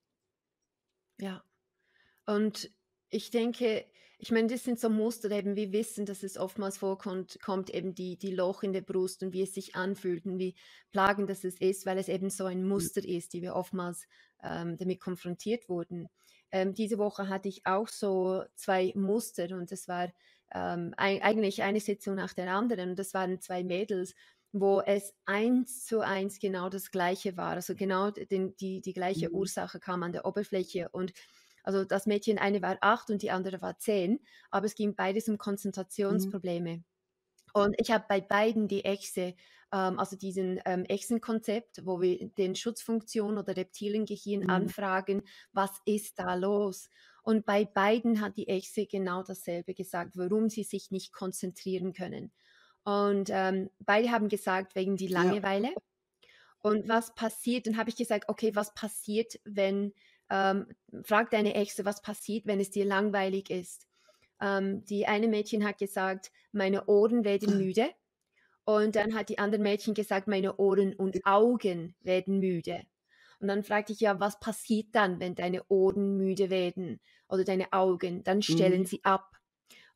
[SPEAKER 2] Ja. Und ich denke, ich meine, das sind so Muster, eben wir wissen, dass es oftmals vorkommt, kommt eben die, die Loch in der Brust und wie es sich anfühlt und wie plagend das es ist, weil es eben so ein Muster ist, die wir oftmals ähm, damit konfrontiert wurden. Ähm, diese Woche hatte ich auch so zwei Muster und das war ähm, ei- eigentlich eine Sitzung nach der anderen und das waren zwei Mädels, wo es eins zu eins genau das Gleiche war. Also genau den, die, die gleiche
[SPEAKER 1] Mhm.
[SPEAKER 2] Ursache kam an der Oberfläche und also das Mädchen, eine war acht und die andere war zehn, aber es ging beides um
[SPEAKER 1] Mhm.
[SPEAKER 2] Konzentrationsprobleme. Und ich habe bei beiden die Echse, ähm, also diesen ähm, Echsenkonzept, wo wir den Schutzfunktion oder Reptiliengehirn
[SPEAKER 1] Mhm.
[SPEAKER 2] anfragen, was ist da los? Und bei beiden hat die Echse genau dasselbe gesagt, warum sie sich nicht konzentrieren können. Und ähm, beide haben gesagt, wegen die
[SPEAKER 1] Ja.
[SPEAKER 2] Langeweile. Und was passiert? Dann habe ich gesagt, okay, was passiert, wenn, ähm, frag deine Exe, was passiert, wenn es dir langweilig ist? Ähm, die eine Mädchen hat gesagt, meine Ohren werden müde. Und dann hat die andere Mädchen gesagt, meine Ohren und Augen werden müde. Und dann fragte ich ja, was passiert dann, wenn deine Ohren müde werden oder deine Augen? Dann stellen
[SPEAKER 1] Mhm.
[SPEAKER 2] sie ab.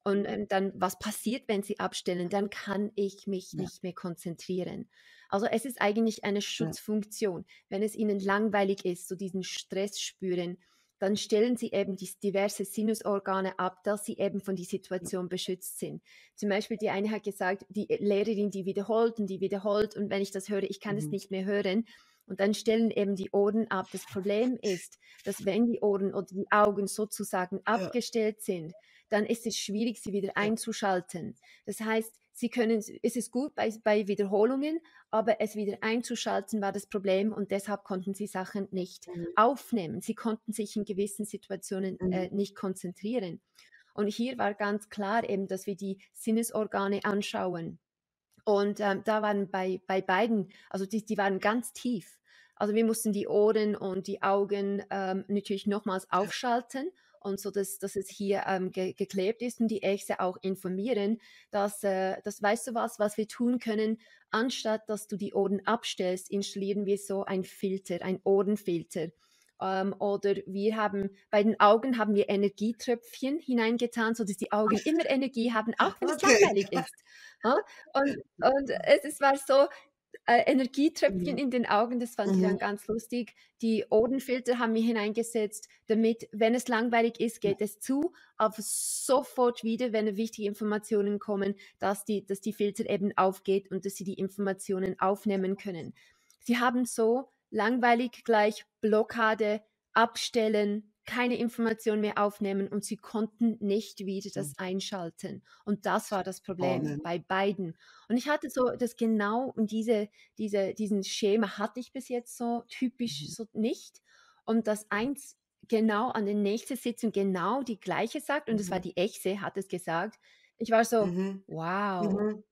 [SPEAKER 2] Und ähm, dann, was passiert, wenn sie abstellen? Dann kann ich mich
[SPEAKER 1] Ja,
[SPEAKER 2] nicht mehr konzentrieren. Also es ist eigentlich eine
[SPEAKER 1] ja.
[SPEAKER 2] Schutzfunktion. Wenn es ihnen langweilig ist, so diesen Stress spüren, dann stellen sie eben die diverse Sinusorgane ab, dass sie eben von der Situation beschützt sind. Zum Beispiel die eine hat gesagt, die Lehrerin, die wiederholt und die wiederholt und wenn ich das höre, ich kann es
[SPEAKER 1] Mhm.
[SPEAKER 2] nicht mehr hören. Und dann stellen eben die Ohren ab. Das Problem ist, dass wenn die Ohren oder die Augen sozusagen
[SPEAKER 1] Ja,
[SPEAKER 2] abgestellt sind, dann ist es schwierig, sie wieder
[SPEAKER 1] ja.
[SPEAKER 2] einzuschalten. Das heißt, sie können, es ist gut bei, bei Wiederholungen, aber es wieder einzuschalten war das Problem und deshalb konnten sie Sachen nicht
[SPEAKER 1] Mhm.
[SPEAKER 2] aufnehmen. Sie konnten sich in gewissen Situationen äh,
[SPEAKER 1] Mhm.
[SPEAKER 2] nicht konzentrieren. Und hier war ganz klar eben, dass wir die Sinnesorgane anschauen. Und ähm, da waren bei, bei beiden, also die, die waren ganz tief. Also wir mussten die Ohren und die Augen ähm, natürlich nochmals
[SPEAKER 1] Ja.
[SPEAKER 2] aufschalten und so, dass, dass es hier ähm, ge geklebt ist und die Echse auch informieren, dass, äh, das weißt du was, was wir tun können, anstatt dass du die Ohren abstellst, installieren wir so ein Filter, ein Ohrenfilter. Ähm, oder wir haben, bei den Augen haben wir Energietröpfchen hineingetan, sodass die Augen immer Energie haben, auch wenn es
[SPEAKER 1] Okay.
[SPEAKER 2] langweilig ist. Ja? Und, und es ist, war so, äh, Energietröpfchen
[SPEAKER 1] Mhm.
[SPEAKER 2] in den Augen, das fand ich
[SPEAKER 1] Mhm.
[SPEAKER 2] dann ganz lustig. Die Ohrenfilter haben wir hineingesetzt, damit, wenn es langweilig ist,
[SPEAKER 1] Ja.
[SPEAKER 2] geht es zu, aber sofort wieder, wenn wichtige Informationen kommen, dass die, dass die Filter eben aufgeht und dass sie die Informationen aufnehmen können. Sie haben so langweilig gleich Blockade, abstellen, keine Information mehr aufnehmen und sie konnten nicht wieder
[SPEAKER 1] Mhm.
[SPEAKER 2] das einschalten. Und das war das Problem
[SPEAKER 1] Spannend.
[SPEAKER 2] bei beiden. Und ich hatte so das genau und diese, diese, diesen Schema hatte ich bis jetzt so typisch
[SPEAKER 1] Mhm.
[SPEAKER 2] so nicht. Und das eins genau an der nächsten Sitzung genau die gleiche sagt, und es war
[SPEAKER 1] Mhm.
[SPEAKER 2] die Echse, hat es gesagt. Ich war so,
[SPEAKER 1] Mhm.
[SPEAKER 2] wow.
[SPEAKER 1] Mhm.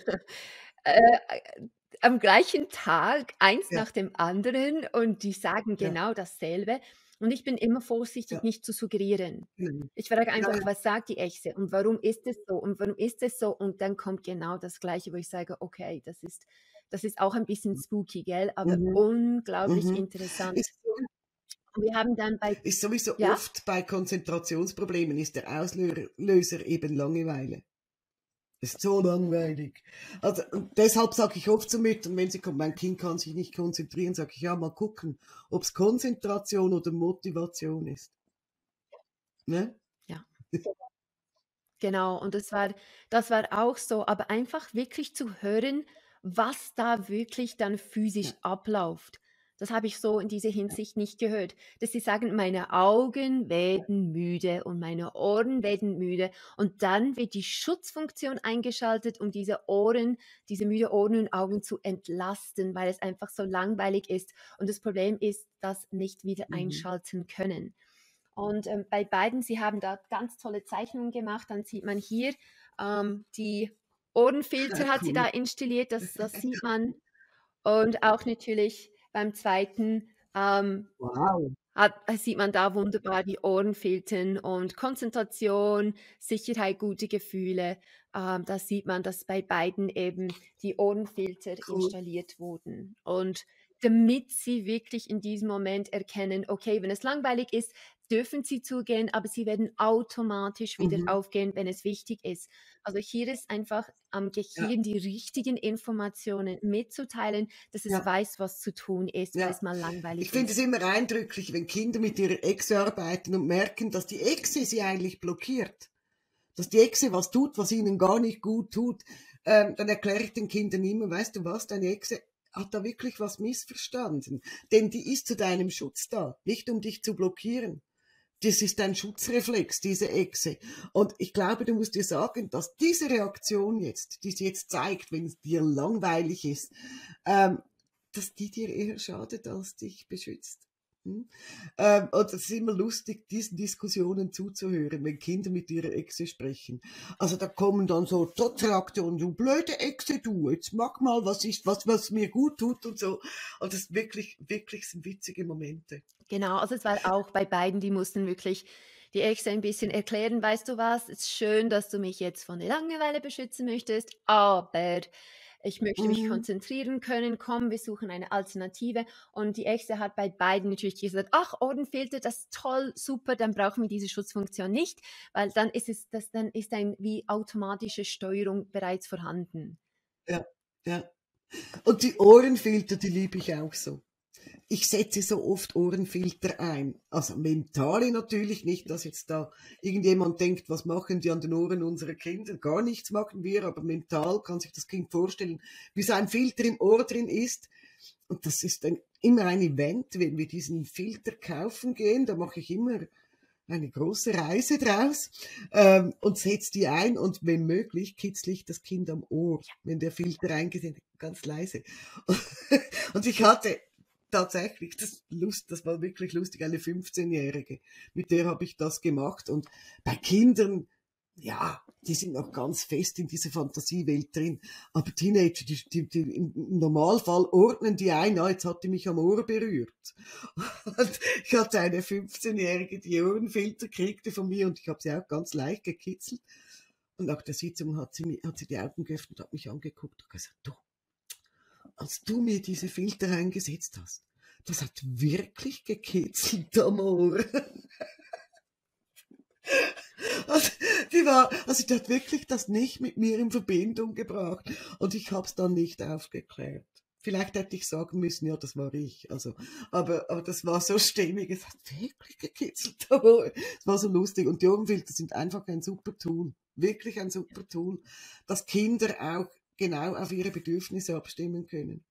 [SPEAKER 2] äh, am gleichen Tag, eins
[SPEAKER 1] Ja,
[SPEAKER 2] nach dem anderen, und die sagen
[SPEAKER 1] ja,
[SPEAKER 2] genau dasselbe. Und ich bin immer vorsichtig,
[SPEAKER 1] ja.
[SPEAKER 2] nicht zu suggerieren.
[SPEAKER 1] Mhm.
[SPEAKER 2] Ich frage
[SPEAKER 1] Ja,
[SPEAKER 2] einfach, was sagt die Echse und warum ist es so und warum ist es so? Und dann kommt genau das Gleiche, wo ich sage, okay, das ist, das ist auch ein bisschen spooky, gell, aber
[SPEAKER 1] mhm.
[SPEAKER 2] unglaublich
[SPEAKER 1] Mhm.
[SPEAKER 2] interessant.
[SPEAKER 1] Ist, so-
[SPEAKER 2] Und wir haben dann bei,
[SPEAKER 1] ist sowieso
[SPEAKER 2] ja,
[SPEAKER 1] oft bei Konzentrationsproblemen ist der Auslöser eben Langeweile. Ist so langweilig. Also und deshalb sage ich oft zu Müttern, wenn sie kommen, mein Kind kann sich nicht konzentrieren, sage ich, ja, mal gucken, ob es Konzentration oder Motivation ist. Ne?
[SPEAKER 2] ja. Genau, und das war das war auch so, aber einfach wirklich zu hören, was da wirklich dann physisch
[SPEAKER 1] Ja,
[SPEAKER 2] abläuft. Das habe ich so in dieser
[SPEAKER 1] ja.
[SPEAKER 2] Hinsicht nicht gehört. Dass sie sagen: „Meine Augen werden müde und meine Ohren werden müde.“ Und dann wird die Schutzfunktion eingeschaltet, um diese Ohren diese müde Ohren und Augen zu entlasten, weil es einfach so langweilig ist. Und das Problem ist, das nicht wieder
[SPEAKER 1] Mhm.
[SPEAKER 2] einschalten können. Und ähm, bei beiden, sie haben da ganz tolle Zeichnungen gemacht. Dann sieht man hier ähm, die
[SPEAKER 1] Ja,
[SPEAKER 2] Ohrenfilter hat sie da
[SPEAKER 1] cool.
[SPEAKER 2] installiert, das, das sieht man. Und auch natürlich beim zweiten ähm,
[SPEAKER 1] Wow.
[SPEAKER 2] hat, sieht man da wunderbar die Ohrenfilter und Konzentration, Sicherheit, gute Gefühle. Ähm, da sieht man, dass bei beiden eben die Ohrenfilter
[SPEAKER 1] Cool.
[SPEAKER 2] installiert wurden. Und damit sie wirklich in diesem Moment erkennen, okay, wenn es langweilig ist, dürfen sie zugehen, aber sie werden automatisch wieder
[SPEAKER 1] Mhm.
[SPEAKER 2] aufgehen, wenn es wichtig ist. Also hier ist einfach am
[SPEAKER 1] Ja,
[SPEAKER 2] Gehirn die richtigen Informationen mitzuteilen, dass es
[SPEAKER 1] ja,
[SPEAKER 2] weiß, was zu tun ist, wenn
[SPEAKER 1] ja.
[SPEAKER 2] es mal
[SPEAKER 1] Ich
[SPEAKER 2] langweilig
[SPEAKER 1] finde es
[SPEAKER 2] ist.
[SPEAKER 1] immer eindrücklich, wenn Kinder mit ihrer Echse arbeiten und merken, dass die Echse sie eigentlich blockiert. Dass die Echse was tut, was ihnen gar nicht gut tut. Ähm, dann erkläre ich den Kindern immer, weißt du was, deine Echse hat da wirklich was missverstanden. Denn die ist zu deinem Schutz da, nicht um dich zu blockieren. Das ist ein Schutzreflex, diese Echse. Und ich glaube, du musst dir sagen, dass diese Reaktion jetzt, die sie jetzt zeigt, wenn es dir langweilig ist, ähm, dass die dir eher schadet, als dich beschützt. Hm? Ähm, und es ist immer lustig, diesen Diskussionen zuzuhören, wenn Kinder mit ihrer Echse sprechen. Also da kommen dann so Trotzreaktionen, du blöde Echse, du, jetzt mach mal, was ist, was, was mir gut tut und so. Und das ist wirklich, wirklich sind witzige Momente.
[SPEAKER 2] Genau, also es war auch bei beiden, die mussten wirklich die Echse ein bisschen erklären, weißt du was, es ist schön, dass du mich jetzt von der Langeweile beschützen möchtest, aber Ich möchte mich
[SPEAKER 1] Mhm.
[SPEAKER 2] konzentrieren können. Komm, wir suchen eine Alternative. Und die Echse hat bei beiden natürlich gesagt, ach, Ohrenfilter, das ist toll, super, dann brauchen wir diese Schutzfunktion nicht, weil dann ist es, das, dann ist ein wie automatische Steuerung bereits vorhanden.
[SPEAKER 1] Ja, ja. Und die Ohrenfilter, die liebe ich auch so. Ich setze so oft Ohrenfilter ein. Also mentale natürlich nicht, dass jetzt da irgendjemand denkt, was machen die an den Ohren unserer Kinder? Gar nichts machen wir, aber mental kann sich das Kind vorstellen, wie so ein Filter im Ohr drin ist. Und das ist dann immer ein Event, wenn wir diesen Filter kaufen gehen. Da mache ich immer eine große Reise draus ähm, und setze die ein und wenn möglich kitzle ich das Kind am Ohr, wenn der Filter eingesetzt ist, ganz leise. Und ich hatte tatsächlich, das, Lust, das war wirklich lustig, eine fünfzehnjährige, mit der habe ich das gemacht und bei Kindern, ja, die sind noch ganz fest in dieser Fantasiewelt drin. Aber Teenager, die, die, die, im Normalfall ordnen die ein, ja, jetzt hat die mich am Ohr berührt. Und ich hatte eine fünfzehnjährige, die Ohrenfilter kriegte von mir und ich habe sie auch ganz leicht gekitzelt. Und nach der Sitzung hat sie, hat sie die Augen geöffnet und hat mich angeguckt und gesagt, du, als du mir diese Filter eingesetzt hast, das hat wirklich gekitzelt am Ohr. Also, die war, also die hat wirklich das nicht mit mir in Verbindung gebracht und ich habe es dann nicht aufgeklärt. Vielleicht hätte ich sagen müssen, ja, das war ich. Also, aber, aber das war so stimmig, es hat wirklich gekitzelt. Es war so lustig und die Ohrenfilter sind einfach ein super Tool, wirklich ein super Tool, dass Kinder auch genau auf ihre Bedürfnisse abstimmen können.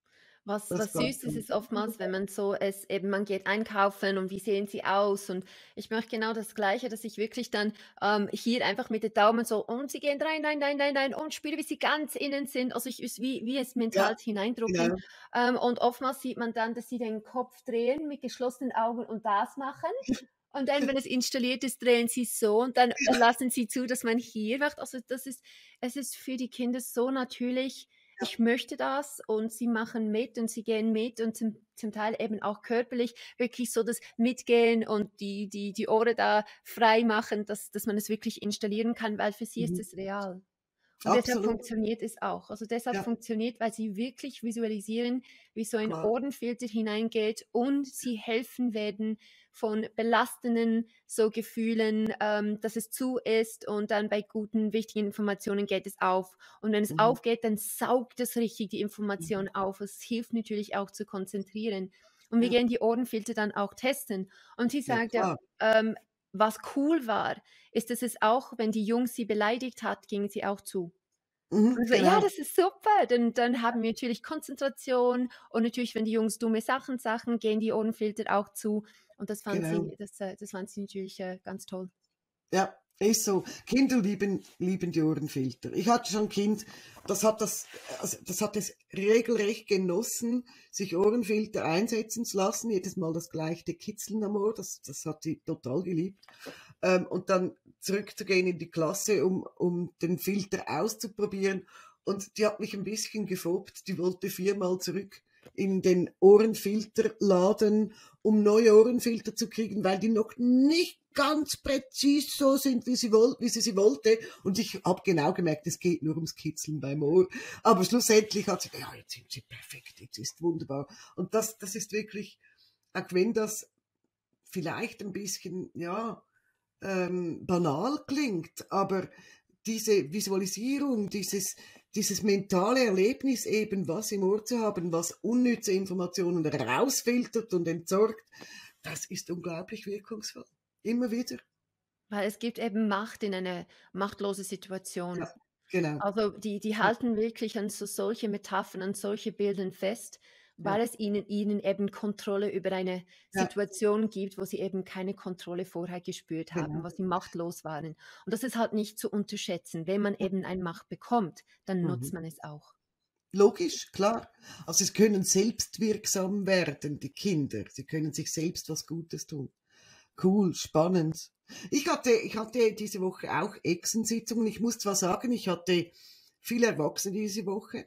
[SPEAKER 2] Was,
[SPEAKER 1] Das
[SPEAKER 2] was
[SPEAKER 1] ganz
[SPEAKER 2] süß ist
[SPEAKER 1] toll.
[SPEAKER 2] es oftmals, wenn man so es eben, man geht einkaufen und wie sehen sie aus? Und ich möchte genau das Gleiche, dass ich wirklich dann ähm, hier einfach mit den Daumen so und sie gehen rein, rein, rein, rein, rein und spüre, wie sie ganz innen sind. Also ich ist wie, wie es
[SPEAKER 1] Ja,
[SPEAKER 2] mental hineindrucken.
[SPEAKER 1] genau.
[SPEAKER 2] Ähm, und oftmals sieht man dann, dass sie den Kopf drehen mit geschlossenen Augen und das machen. Und dann, wenn es installiert ist, drehen sie so und dann lassen sie zu, dass man hier macht. Also das ist, es ist für die Kinder so natürlich. Ich möchte das und sie machen mit und sie gehen mit und zum, zum Teil eben auch körperlich wirklich so das Mitgehen und die, die, die Ohren da frei machen, dass, dass man es wirklich installieren kann, weil für sie ist
[SPEAKER 1] Mhm.
[SPEAKER 2] es real. Und deshalb
[SPEAKER 1] Absolut,
[SPEAKER 2] funktioniert es auch. Also deshalb
[SPEAKER 1] ja,
[SPEAKER 2] funktioniert, weil sie wirklich visualisieren, wie so ein
[SPEAKER 1] klar.
[SPEAKER 2] Ohrenfilter hineingeht und sie helfen werden von belastenden so Gefühlen, ähm, dass es zu ist und dann bei guten, wichtigen Informationen geht es auf. Und wenn es
[SPEAKER 1] Mhm.
[SPEAKER 2] aufgeht, dann saugt es richtig die
[SPEAKER 1] Mhm.
[SPEAKER 2] Information auf. Es hilft natürlich auch zu konzentrieren. Und wir
[SPEAKER 1] Ja,
[SPEAKER 2] gehen die Ohrenfilter dann auch testen. Und sie
[SPEAKER 1] ja,
[SPEAKER 2] sagt ja,
[SPEAKER 1] klar.
[SPEAKER 2] ähm, was cool war, ist, dass es auch, wenn die Jungs sie beleidigt hat, ging sie auch zu.
[SPEAKER 1] Mhm,
[SPEAKER 2] Und so, ja,
[SPEAKER 1] genau.
[SPEAKER 2] das ist super. Dann, dann haben wir natürlich Konzentration und natürlich, wenn die Jungs dumme Sachen sagen, gehen die Ohrenfilter auch zu. Und das fand
[SPEAKER 1] Genau.
[SPEAKER 2] sie, das, äh, das fand sie natürlich äh, ganz toll.
[SPEAKER 1] Ja, ist so. Kinder lieben, lieben die Ohrenfilter. Ich hatte schon ein Kind, das hat das, also das hat es regelrecht genossen, sich Ohrenfilter einsetzen zu lassen. Jedes Mal das gleiche Kitzeln am Ohr, das, das hat sie total geliebt. Ähm, und dann zurückzugehen in die Klasse, um, um den Filter auszuprobieren. Und die hat mich ein bisschen gefoppt. Die wollte viermal zurück in den Ohrenfilterladen, um neue Ohrenfilter zu kriegen, weil die noch nicht ganz präzis so sind, wie sie, woll wie sie sie wollte. Und ich habe genau gemerkt, es geht nur ums Kitzeln beim Ohr. Aber schlussendlich hat sie gesagt, ja, jetzt sind sie perfekt, jetzt ist wunderbar. Und das, das ist wirklich, auch wenn das vielleicht ein bisschen, ja, ähm, banal klingt, aber diese Visualisierung, dieses, dieses mentale Erlebnis eben, was im Ohr zu haben, was unnütze Informationen rausfiltert und entsorgt, das ist unglaublich wirkungsvoll. Immer wieder.
[SPEAKER 2] Weil es gibt eben Macht in eine machtlose Situation.
[SPEAKER 1] Ja, genau.
[SPEAKER 2] Also die, die
[SPEAKER 1] Ja,
[SPEAKER 2] halten wirklich an so solche Metaphern, an solche Bildern fest,
[SPEAKER 1] ja,
[SPEAKER 2] weil es ihnen, ihnen eben Kontrolle über eine
[SPEAKER 1] ja,
[SPEAKER 2] Situation gibt, wo sie eben keine Kontrolle vorher gespürt haben,
[SPEAKER 1] genau.
[SPEAKER 2] wo sie machtlos waren. Und das ist halt nicht zu unterschätzen. Wenn man eben eine Macht bekommt, dann
[SPEAKER 1] Mhm.
[SPEAKER 2] nutzt man es auch.
[SPEAKER 1] Logisch, klar. Also sie können selbstwirksam werden, die Kinder. Sie können sich selbst was Gutes tun. Cool, spannend. Ich hatte, ich hatte diese Woche auch Exensitzungen. Ich muss zwar sagen, ich hatte viele Erwachsene diese Woche,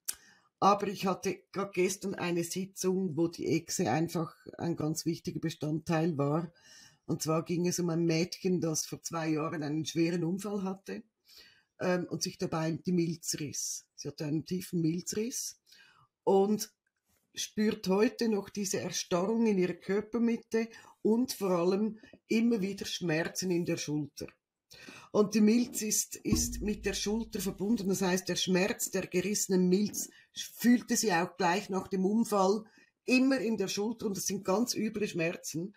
[SPEAKER 1] aber ich hatte gerade gestern eine Sitzung, wo die Exe einfach ein ganz wichtiger Bestandteil war. Und zwar ging es um ein Mädchen, das vor zwei Jahren einen schweren Unfall hatte ähm, und sich dabei die Milz riss. Sie hatte einen tiefen Milzriss und spürt heute noch diese Erstarrung in ihrer Körpermitte und vor allem immer wieder Schmerzen in der Schulter. Und die Milz ist, ist mit der Schulter verbunden, das heißt, der Schmerz der gerissenen Milz fühlte sie auch gleich nach dem Unfall immer in der Schulter und das sind ganz üble Schmerzen.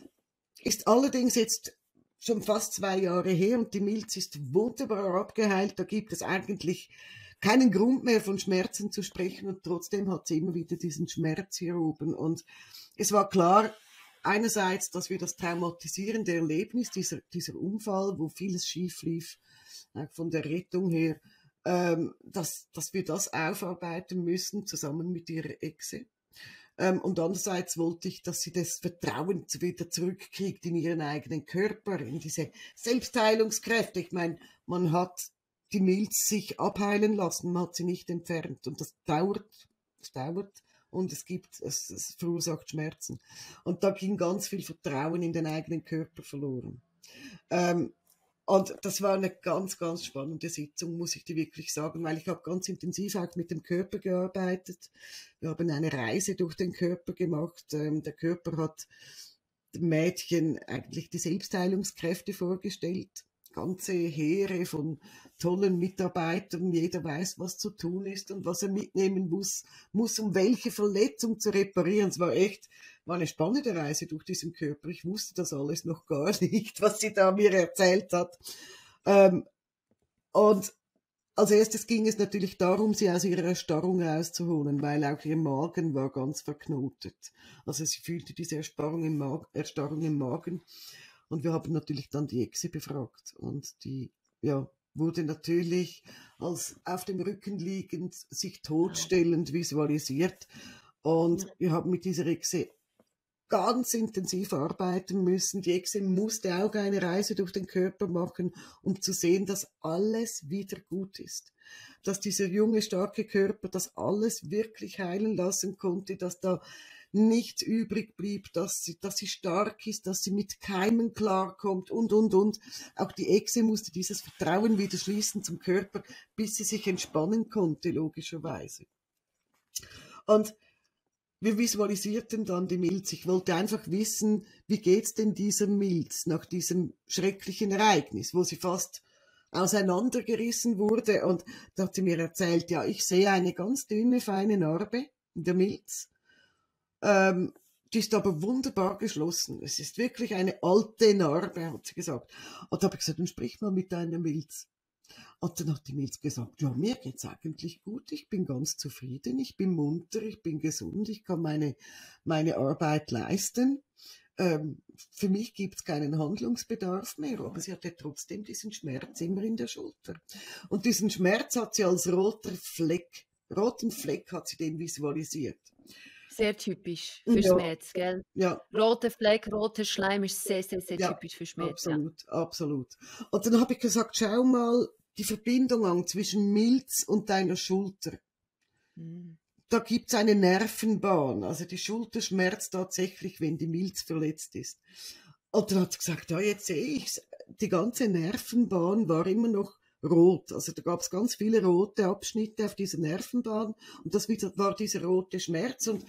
[SPEAKER 1] Ist allerdings jetzt schon fast zwei Jahre her und die Milz ist wunderbar abgeheilt, da gibt es eigentlich keinen Grund mehr von Schmerzen zu sprechen und trotzdem hat sie immer wieder diesen Schmerz hier oben und es war klar, einerseits, dass wir das traumatisierende Erlebnis, dieser, dieser Unfall, wo vieles schief lief, äh, von der Rettung her, ähm, dass, dass wir das aufarbeiten müssen, zusammen mit ihrer Exe. Ähm, und andererseits wollte ich, dass sie das Vertrauen wieder zurückkriegt in ihren eigenen Körper, in diese Selbstheilungskräfte. Ich meine, man hat die Milz sich abheilen lassen, man hat sie nicht entfernt. Und das dauert, das dauert und es gibt, es, es verursacht Schmerzen. Und da ging ganz viel Vertrauen in den eigenen Körper verloren. Ähm, Und das war eine ganz, ganz spannende Sitzung, muss ich dir wirklich sagen, weil ich habe ganz intensiv auch mit dem Körper gearbeitet. Wir haben eine Reise durch den Körper gemacht. Ähm, der Körper hat dem Mädchen eigentlich die Selbstheilungskräfte vorgestellt. Ganze Heere von tollen Mitarbeitern. Jeder weiß, was zu tun ist und was er mitnehmen muss, muss um welche Verletzung zu reparieren. Es war echt, war eine spannende Reise durch diesen Körper. Ich wusste das alles noch gar nicht, was sie da mir erzählt hat. Ähm, und als erstes ging es natürlich darum, sie aus ihrer Erstarrung rauszuholen, weil auch ihr Magen war ganz verknotet. Also sie fühlte diese Erstarrung im, Mag Erstarrung im Magen. Und wir haben natürlich dann die Exe befragt. Und die, ja, wurde natürlich als auf dem Rücken liegend, sich totstellend visualisiert. Und wir haben mit dieser Exe ganz intensiv arbeiten müssen. Die Exe musste auch eine Reise durch den Körper machen, um zu sehen, dass alles wieder gut ist. Dass dieser junge, starke Körper das alles wirklich heilen lassen konnte, dass da nichts übrig blieb, dass sie, dass sie stark ist, dass sie mit Keimen klarkommt und, und, und. Auch die Exe musste dieses Vertrauen wieder schließen zum Körper, bis sie sich entspannen konnte, logischerweise. Und wir visualisierten dann die Milz. Ich wollte einfach wissen, wie geht's denn dieser Milz nach diesem schrecklichen Ereignis, wo sie fast auseinandergerissen wurde. Und da hat sie mir erzählt, ja, ich sehe eine ganz dünne, feine Narbe in der Milz. Ähm, die ist aber wunderbar geschlossen. Es ist wirklich eine alte Narbe, hat sie gesagt. Und da habe ich gesagt, dann sprich mal mit deiner Milz. Und dann hat die Milz gesagt, ja, mir geht's eigentlich gut, ich bin ganz zufrieden, ich bin munter, ich bin gesund, ich kann meine, meine Arbeit leisten. Ähm, für mich gibt's keinen Handlungsbedarf mehr, aber sie hatte trotzdem diesen Schmerz immer in der Schulter. Und diesen Schmerz hat sie als roter Fleck, roten Fleck hat sie den visualisiert.
[SPEAKER 2] Sehr typisch für
[SPEAKER 1] Ja.
[SPEAKER 2] Schmerz, gell?
[SPEAKER 1] Ja.
[SPEAKER 2] Roter Fleck, roter Schleim ist sehr, sehr, sehr
[SPEAKER 1] Ja,
[SPEAKER 2] typisch für Schmerz.
[SPEAKER 1] absolut, ja. absolut. Und dann habe ich gesagt, schau mal die Verbindung an zwischen Milz und deiner Schulter.
[SPEAKER 2] Mhm.
[SPEAKER 1] Da gibt's eine Nervenbahn, also die Schulter schmerzt tatsächlich, wenn die Milz verletzt ist. Und dann hat sie gesagt, ja, jetzt sehe ich's. Die ganze Nervenbahn war immer noch rot. Also da gab's ganz viele rote Abschnitte auf dieser Nervenbahn und das war dieser rote Schmerz und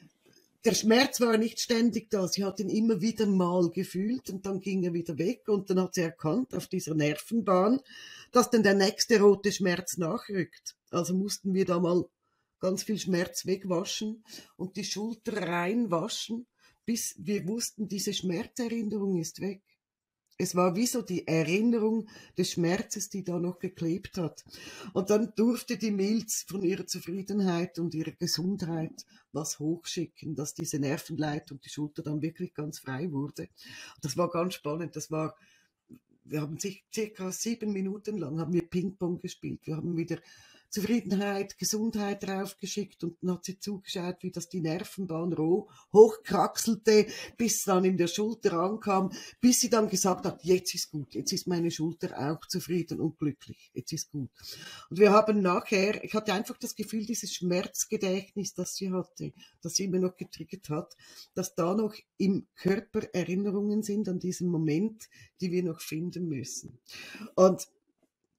[SPEAKER 1] der Schmerz war nicht ständig da, sie hat ihn immer wieder mal gefühlt und dann ging er wieder weg und dann hat sie erkannt auf dieser Nervenbahn, dass dann der nächste rote Schmerz nachrückt. Also mussten wir da mal ganz viel Schmerz wegwaschen und die Schulter reinwaschen, bis wir wussten, diese Schmerzerinnerung ist weg. Es war wie so die Erinnerung des Schmerzes, die da noch geklebt hat. Und dann durfte die Milz von ihrer Zufriedenheit und ihrer Gesundheit was hochschicken, dass diese Nervenleitung und die Schulter dann wirklich ganz frei wurde. Das war ganz spannend. Das war, wir haben sich circa sieben Minuten lang haben wir Ping-Pong gespielt. Wir haben wieder Zufriedenheit, Gesundheit draufgeschickt und dann hat sie zugeschaut, wie das die Nervenbahn roh hochkraxelte, bis dann in der Schulter ankam, bis sie dann gesagt hat, jetzt ist gut, jetzt ist meine Schulter auch zufrieden und glücklich, jetzt ist gut. Und wir haben nachher, ich hatte einfach das Gefühl, dieses Schmerzgedächtnis, das sie hatte, das sie immer noch getriggert hat, dass da noch im Körper Erinnerungen sind an diesen Moment, die wir noch finden müssen. Und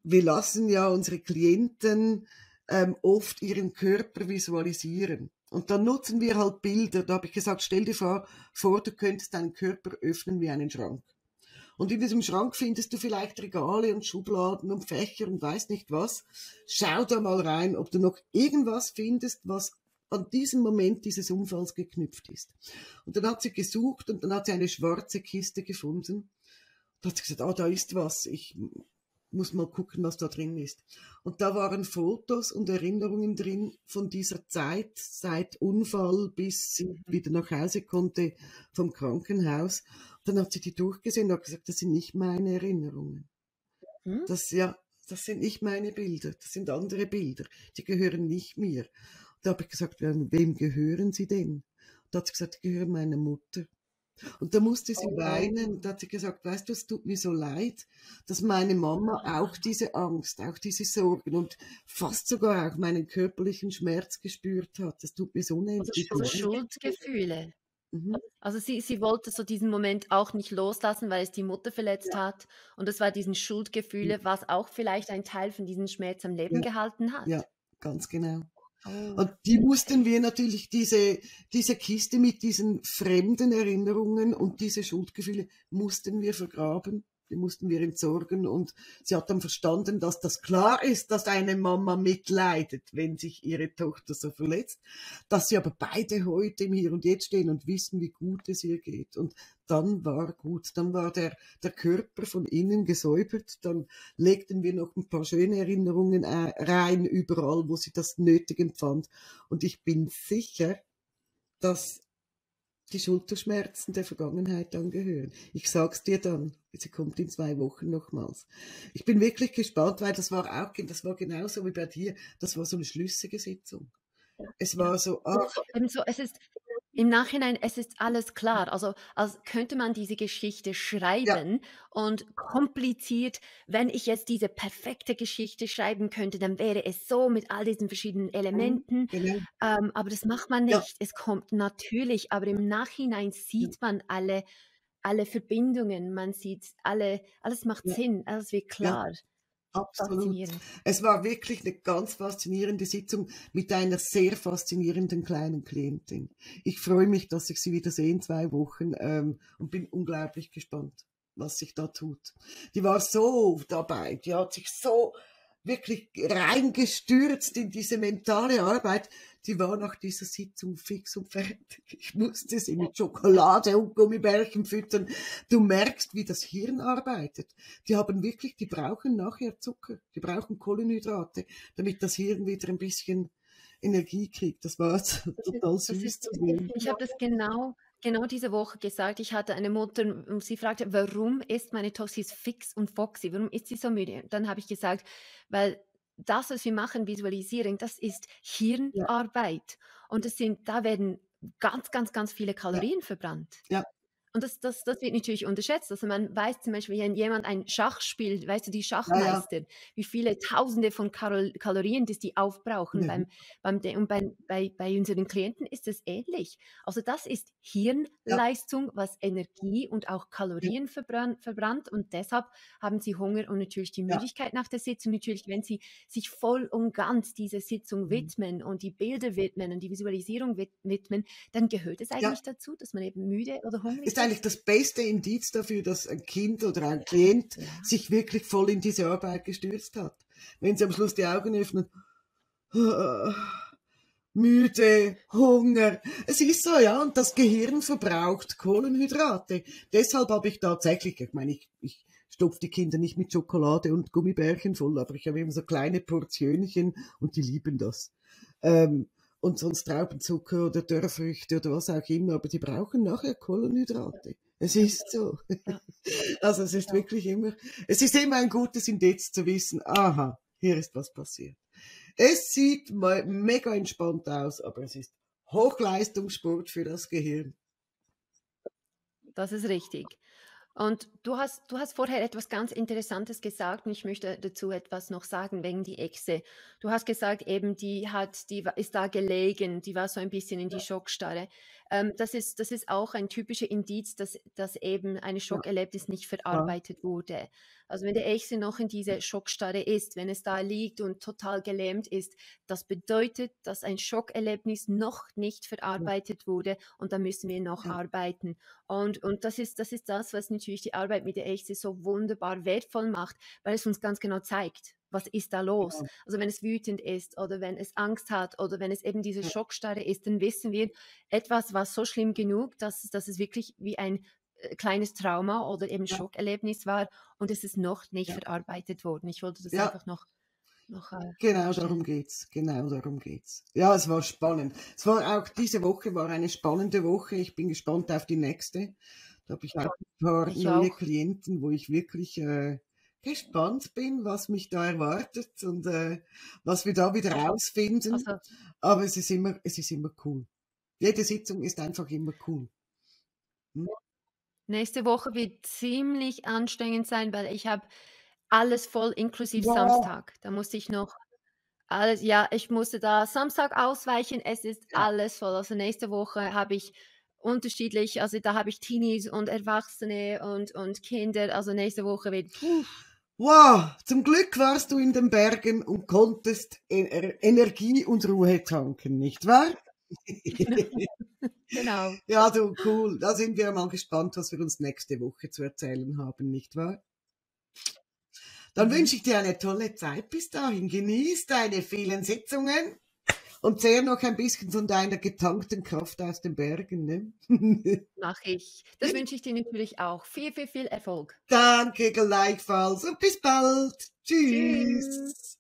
[SPEAKER 1] wir lassen ja unsere Klienten ähm, oft ihren Körper visualisieren. Und dann nutzen wir halt Bilder. Da habe ich gesagt, stell dir vor, vor, du könntest deinen Körper öffnen wie einen Schrank. Und in diesem Schrank findest du vielleicht Regale und Schubladen und Fächer und weiß nicht was. Schau da mal rein, ob du noch irgendwas findest, was an diesem Moment dieses Unfalls geknüpft ist. Und dann hat sie gesucht und dann hat sie eine schwarze Kiste gefunden. Da hat sie gesagt, ah, da ist was. Ich muss mal gucken, was da drin ist. Und da waren Fotos und Erinnerungen drin von dieser Zeit, seit Unfall bis sie wieder nach Hause konnte vom Krankenhaus. Und dann hat sie die durchgesehen und hat gesagt, das sind nicht meine Erinnerungen.
[SPEAKER 2] Hm?
[SPEAKER 1] Das, ja, das sind nicht meine Bilder, das sind andere Bilder. Die gehören nicht mir. Da habe ich gesagt, wem gehören sie denn? Da hat sie gesagt, die gehören meiner Mutter. Und da musste sie
[SPEAKER 2] Oh.
[SPEAKER 1] weinen. Da hat sie gesagt, weißt du, es tut mir so leid, dass meine Mama auch diese Angst, auch diese Sorgen und fast sogar auch meinen körperlichen Schmerz gespürt hat. Das tut mir so
[SPEAKER 2] Also,
[SPEAKER 1] unendlich
[SPEAKER 2] also
[SPEAKER 1] leid.
[SPEAKER 2] Schuldgefühle.
[SPEAKER 1] Mhm.
[SPEAKER 2] Also sie, sie wollte so diesen Moment auch nicht loslassen, weil es die Mutter verletzt
[SPEAKER 1] Ja.
[SPEAKER 2] hat. Und das war diesen Schuldgefühle, was auch vielleicht ein Teil von diesem Schmerz am Leben
[SPEAKER 1] Ja.
[SPEAKER 2] gehalten hat.
[SPEAKER 1] Ja, ganz genau.
[SPEAKER 2] Oh.
[SPEAKER 1] Und die mussten wir natürlich, diese, diese Kiste mit diesen fremden Erinnerungen und diese Schuldgefühle mussten wir vergraben. Die mussten wir entsorgen und sie hat dann verstanden, dass das klar ist, dass eine Mama mitleidet, wenn sich ihre Tochter so verletzt, dass sie aber beide heute im Hier und Jetzt stehen und wissen, wie gut es ihr geht. Und dann war gut, dann war der, der Körper von innen gesäubert, dann legten wir noch ein paar schöne Erinnerungen rein, überall, wo sie das nötig empfand. Und ich bin sicher, dass die Schulterschmerzen der Vergangenheit angehören. Ich sag's dir dann, sie kommt in zwei Wochen nochmals. Ich bin wirklich gespannt, weil das war auch, das war genauso wie bei dir, das war so eine schlüssige Sitzung. Es war so, ach,
[SPEAKER 2] Ebenso, es ist im Nachhinein, es ist alles klar. Also, als könnte man diese Geschichte
[SPEAKER 1] ja,
[SPEAKER 2] schreiben und kompliziert, wenn ich jetzt diese perfekte Geschichte schreiben könnte, dann wäre es so mit all diesen verschiedenen
[SPEAKER 1] mhm,
[SPEAKER 2] Elementen.
[SPEAKER 1] genau,
[SPEAKER 2] Ähm, aber das macht man
[SPEAKER 1] ja,
[SPEAKER 2] nicht. Es kommt natürlich, aber im Nachhinein
[SPEAKER 1] ja,
[SPEAKER 2] sieht man alle, alle Verbindungen, man sieht alle, alles macht
[SPEAKER 1] ja,
[SPEAKER 2] Sinn, alles wird
[SPEAKER 1] ja.
[SPEAKER 2] klar.
[SPEAKER 1] Absolut.
[SPEAKER 2] Faszinierend.
[SPEAKER 1] Es war wirklich eine ganz faszinierende Sitzung mit einer sehr faszinierenden kleinen Klientin. Ich freue mich, dass ich sie wieder sehe in zwei Wochen ähm, und bin unglaublich gespannt, was sich da tut. Die war so dabei, die hat sich so wirklich reingestürzt in diese mentale Arbeit. Die war nach dieser Sitzung fix und fertig. Ich musste sie mit Schokolade und Gummibärchen füttern. Du merkst, wie das Hirn arbeitet. Die haben wirklich, die brauchen nachher Zucker, die brauchen Kohlenhydrate, damit das Hirn wieder ein bisschen Energie kriegt. Das war total
[SPEAKER 2] Das
[SPEAKER 1] süß
[SPEAKER 2] ist,
[SPEAKER 1] zu sehen.
[SPEAKER 2] ich habe das genau, genau diese Woche gesagt. Ich hatte eine Mutter und sie fragte, warum ist meine Tochter, sie ist fix und foxy, warum ist sie so müde? Dann habe ich gesagt, weil das, was wir machen, Visualisierung, das ist
[SPEAKER 1] Ja,
[SPEAKER 2] Hirnarbeit. Und es sind, da werden ganz, ganz, ganz viele
[SPEAKER 1] ja,
[SPEAKER 2] Kalorien verbrannt.
[SPEAKER 1] ja,
[SPEAKER 2] Und das, das, das wird natürlich unterschätzt. Also man weiß zum Beispiel, wenn jemand ein Schach spielt, weißt du, die
[SPEAKER 1] ja, ja.
[SPEAKER 2] Schachmeister, wie viele Tausende von Kal Kalorien, das die aufbrauchen.
[SPEAKER 1] Mhm.
[SPEAKER 2] Beim, beim, De- und bei, bei, bei unseren Klienten ist es ähnlich. Also das ist
[SPEAKER 1] Ja,
[SPEAKER 2] Hirnleistung, was Energie und auch
[SPEAKER 1] ja,
[SPEAKER 2] Kalorien verbrannt, verbrannt. Und deshalb haben sie Hunger und natürlich die
[SPEAKER 1] ja.
[SPEAKER 2] Müdigkeit nach der Sitzung. Natürlich, wenn sie sich voll und ganz dieser Sitzung
[SPEAKER 1] Mhm.
[SPEAKER 2] widmen und die Bilder widmen und die Visualisierung wid- widmen, dann gehört es
[SPEAKER 1] Ja,
[SPEAKER 2] eigentlich dazu, dass man eben müde oder hungrig
[SPEAKER 1] ist
[SPEAKER 2] ist.
[SPEAKER 1] eigentlich das beste Indiz dafür, dass ein Kind oder ein Klient
[SPEAKER 2] Ja.
[SPEAKER 1] sich wirklich voll in diese Arbeit gestürzt hat. Wenn sie am Schluss die Augen öffnen, müde, Hunger. Es ist so, ja, und das Gehirn verbraucht Kohlenhydrate. Deshalb habe ich tatsächlich, ich meine, ich, ich stopfe die Kinder nicht mit Schokolade und Gummibärchen voll, aber ich habe immer so kleine Portionchen und die lieben das. Ähm, und sonst Traubenzucker oder Dörrfrüchte oder was auch immer, aber die brauchen nachher Kohlenhydrate. Es ist so.
[SPEAKER 2] Ja.
[SPEAKER 1] Also es ist
[SPEAKER 2] Ja.
[SPEAKER 1] wirklich immer, es ist immer ein gutes Indiz zu wissen, aha, hier ist was passiert. Es sieht me- mega entspannt aus, aber es ist Hochleistungssport für das Gehirn.
[SPEAKER 2] Das ist richtig. Und du hast, du hast vorher etwas ganz Interessantes gesagt und ich möchte dazu etwas noch sagen wegen die Echse. Du hast gesagt, eben die hat, die wa- ist da gelegen, die war so ein bisschen in die Schockstarre. Ähm, das ist das ist auch ein typischer Indiz, dass dass eben ein
[SPEAKER 1] Ja,
[SPEAKER 2] Schockerlebnis nicht
[SPEAKER 1] ja,
[SPEAKER 2] verarbeitet wurde. Also, wenn der Echse noch in dieser Schockstarre ist, wenn es da liegt und total gelähmt ist, das bedeutet, dass ein Schockerlebnis noch nicht
[SPEAKER 1] ja,
[SPEAKER 2] verarbeitet wurde und da müssen wir noch
[SPEAKER 1] ja,
[SPEAKER 2] arbeiten. Und und das ist das ist das, was natürlich die Arbeit mit der Echse so wunderbar wertvoll macht, weil es uns ganz genau zeigt, was ist da los?
[SPEAKER 1] genau.
[SPEAKER 2] Also, wenn es wütend ist oder wenn es Angst hat oder wenn es eben diese
[SPEAKER 1] Ja,
[SPEAKER 2] Schockstarre ist, dann wissen wir, etwas war so schlimm genug, dass dass es wirklich wie ein, äh, kleines Trauma oder eben
[SPEAKER 1] ja,
[SPEAKER 2] Schockerlebnis war und es ist noch nicht
[SPEAKER 1] ja,
[SPEAKER 2] verarbeitet worden. Ich wollte das
[SPEAKER 1] ja,
[SPEAKER 2] einfach noch noch, äh,
[SPEAKER 1] genau darum
[SPEAKER 2] klarstellen.
[SPEAKER 1] geht's. Genau darum geht's. Ja, es war spannend. Es war auch diese Woche war eine spannende Woche. Ich bin gespannt auf die nächste. Da habe ich auch ein paar
[SPEAKER 2] Ich
[SPEAKER 1] neue
[SPEAKER 2] auch.
[SPEAKER 1] Klienten, wo ich wirklich äh, gespannt bin, was mich da erwartet und äh, was wir da wieder rausfinden.
[SPEAKER 2] Also,
[SPEAKER 1] Aber es ist immer, es ist immer cool. Jede Sitzung ist einfach immer cool. Hm?
[SPEAKER 2] nächste Woche wird ziemlich anstrengend sein, weil ich habe alles voll inklusive
[SPEAKER 1] Wow.
[SPEAKER 2] Samstag. Da muss ich noch alles ja, ich musste da Samstag ausweichen. Es ist
[SPEAKER 1] Ja.
[SPEAKER 2] alles voll. Also, nächste Woche habe ich unterschiedlich also, da habe ich Teenies und Erwachsene und und Kinder. Also, nächste Woche wird puh.
[SPEAKER 1] Wow, zum Glück warst du in den Bergen und konntest Ener Energie und Ruhe tanken, nicht wahr?
[SPEAKER 2] Genau, genau.
[SPEAKER 1] Ja, du, cool. Da sind wir mal gespannt, was wir uns nächste Woche zu erzählen haben, nicht wahr? Dann
[SPEAKER 2] Mhm.
[SPEAKER 1] wünsche ich dir eine tolle Zeit bis dahin. Genieß deine vielen Sitzungen und zehr noch ein bisschen von deiner getankten Kraft aus den Bergen, ne?
[SPEAKER 2] Mache ich. Das wünsche ich dir natürlich auch. Viel, viel, viel Erfolg.
[SPEAKER 1] Danke gleichfalls und bis bald.
[SPEAKER 2] Tschüss.
[SPEAKER 1] Tschüss.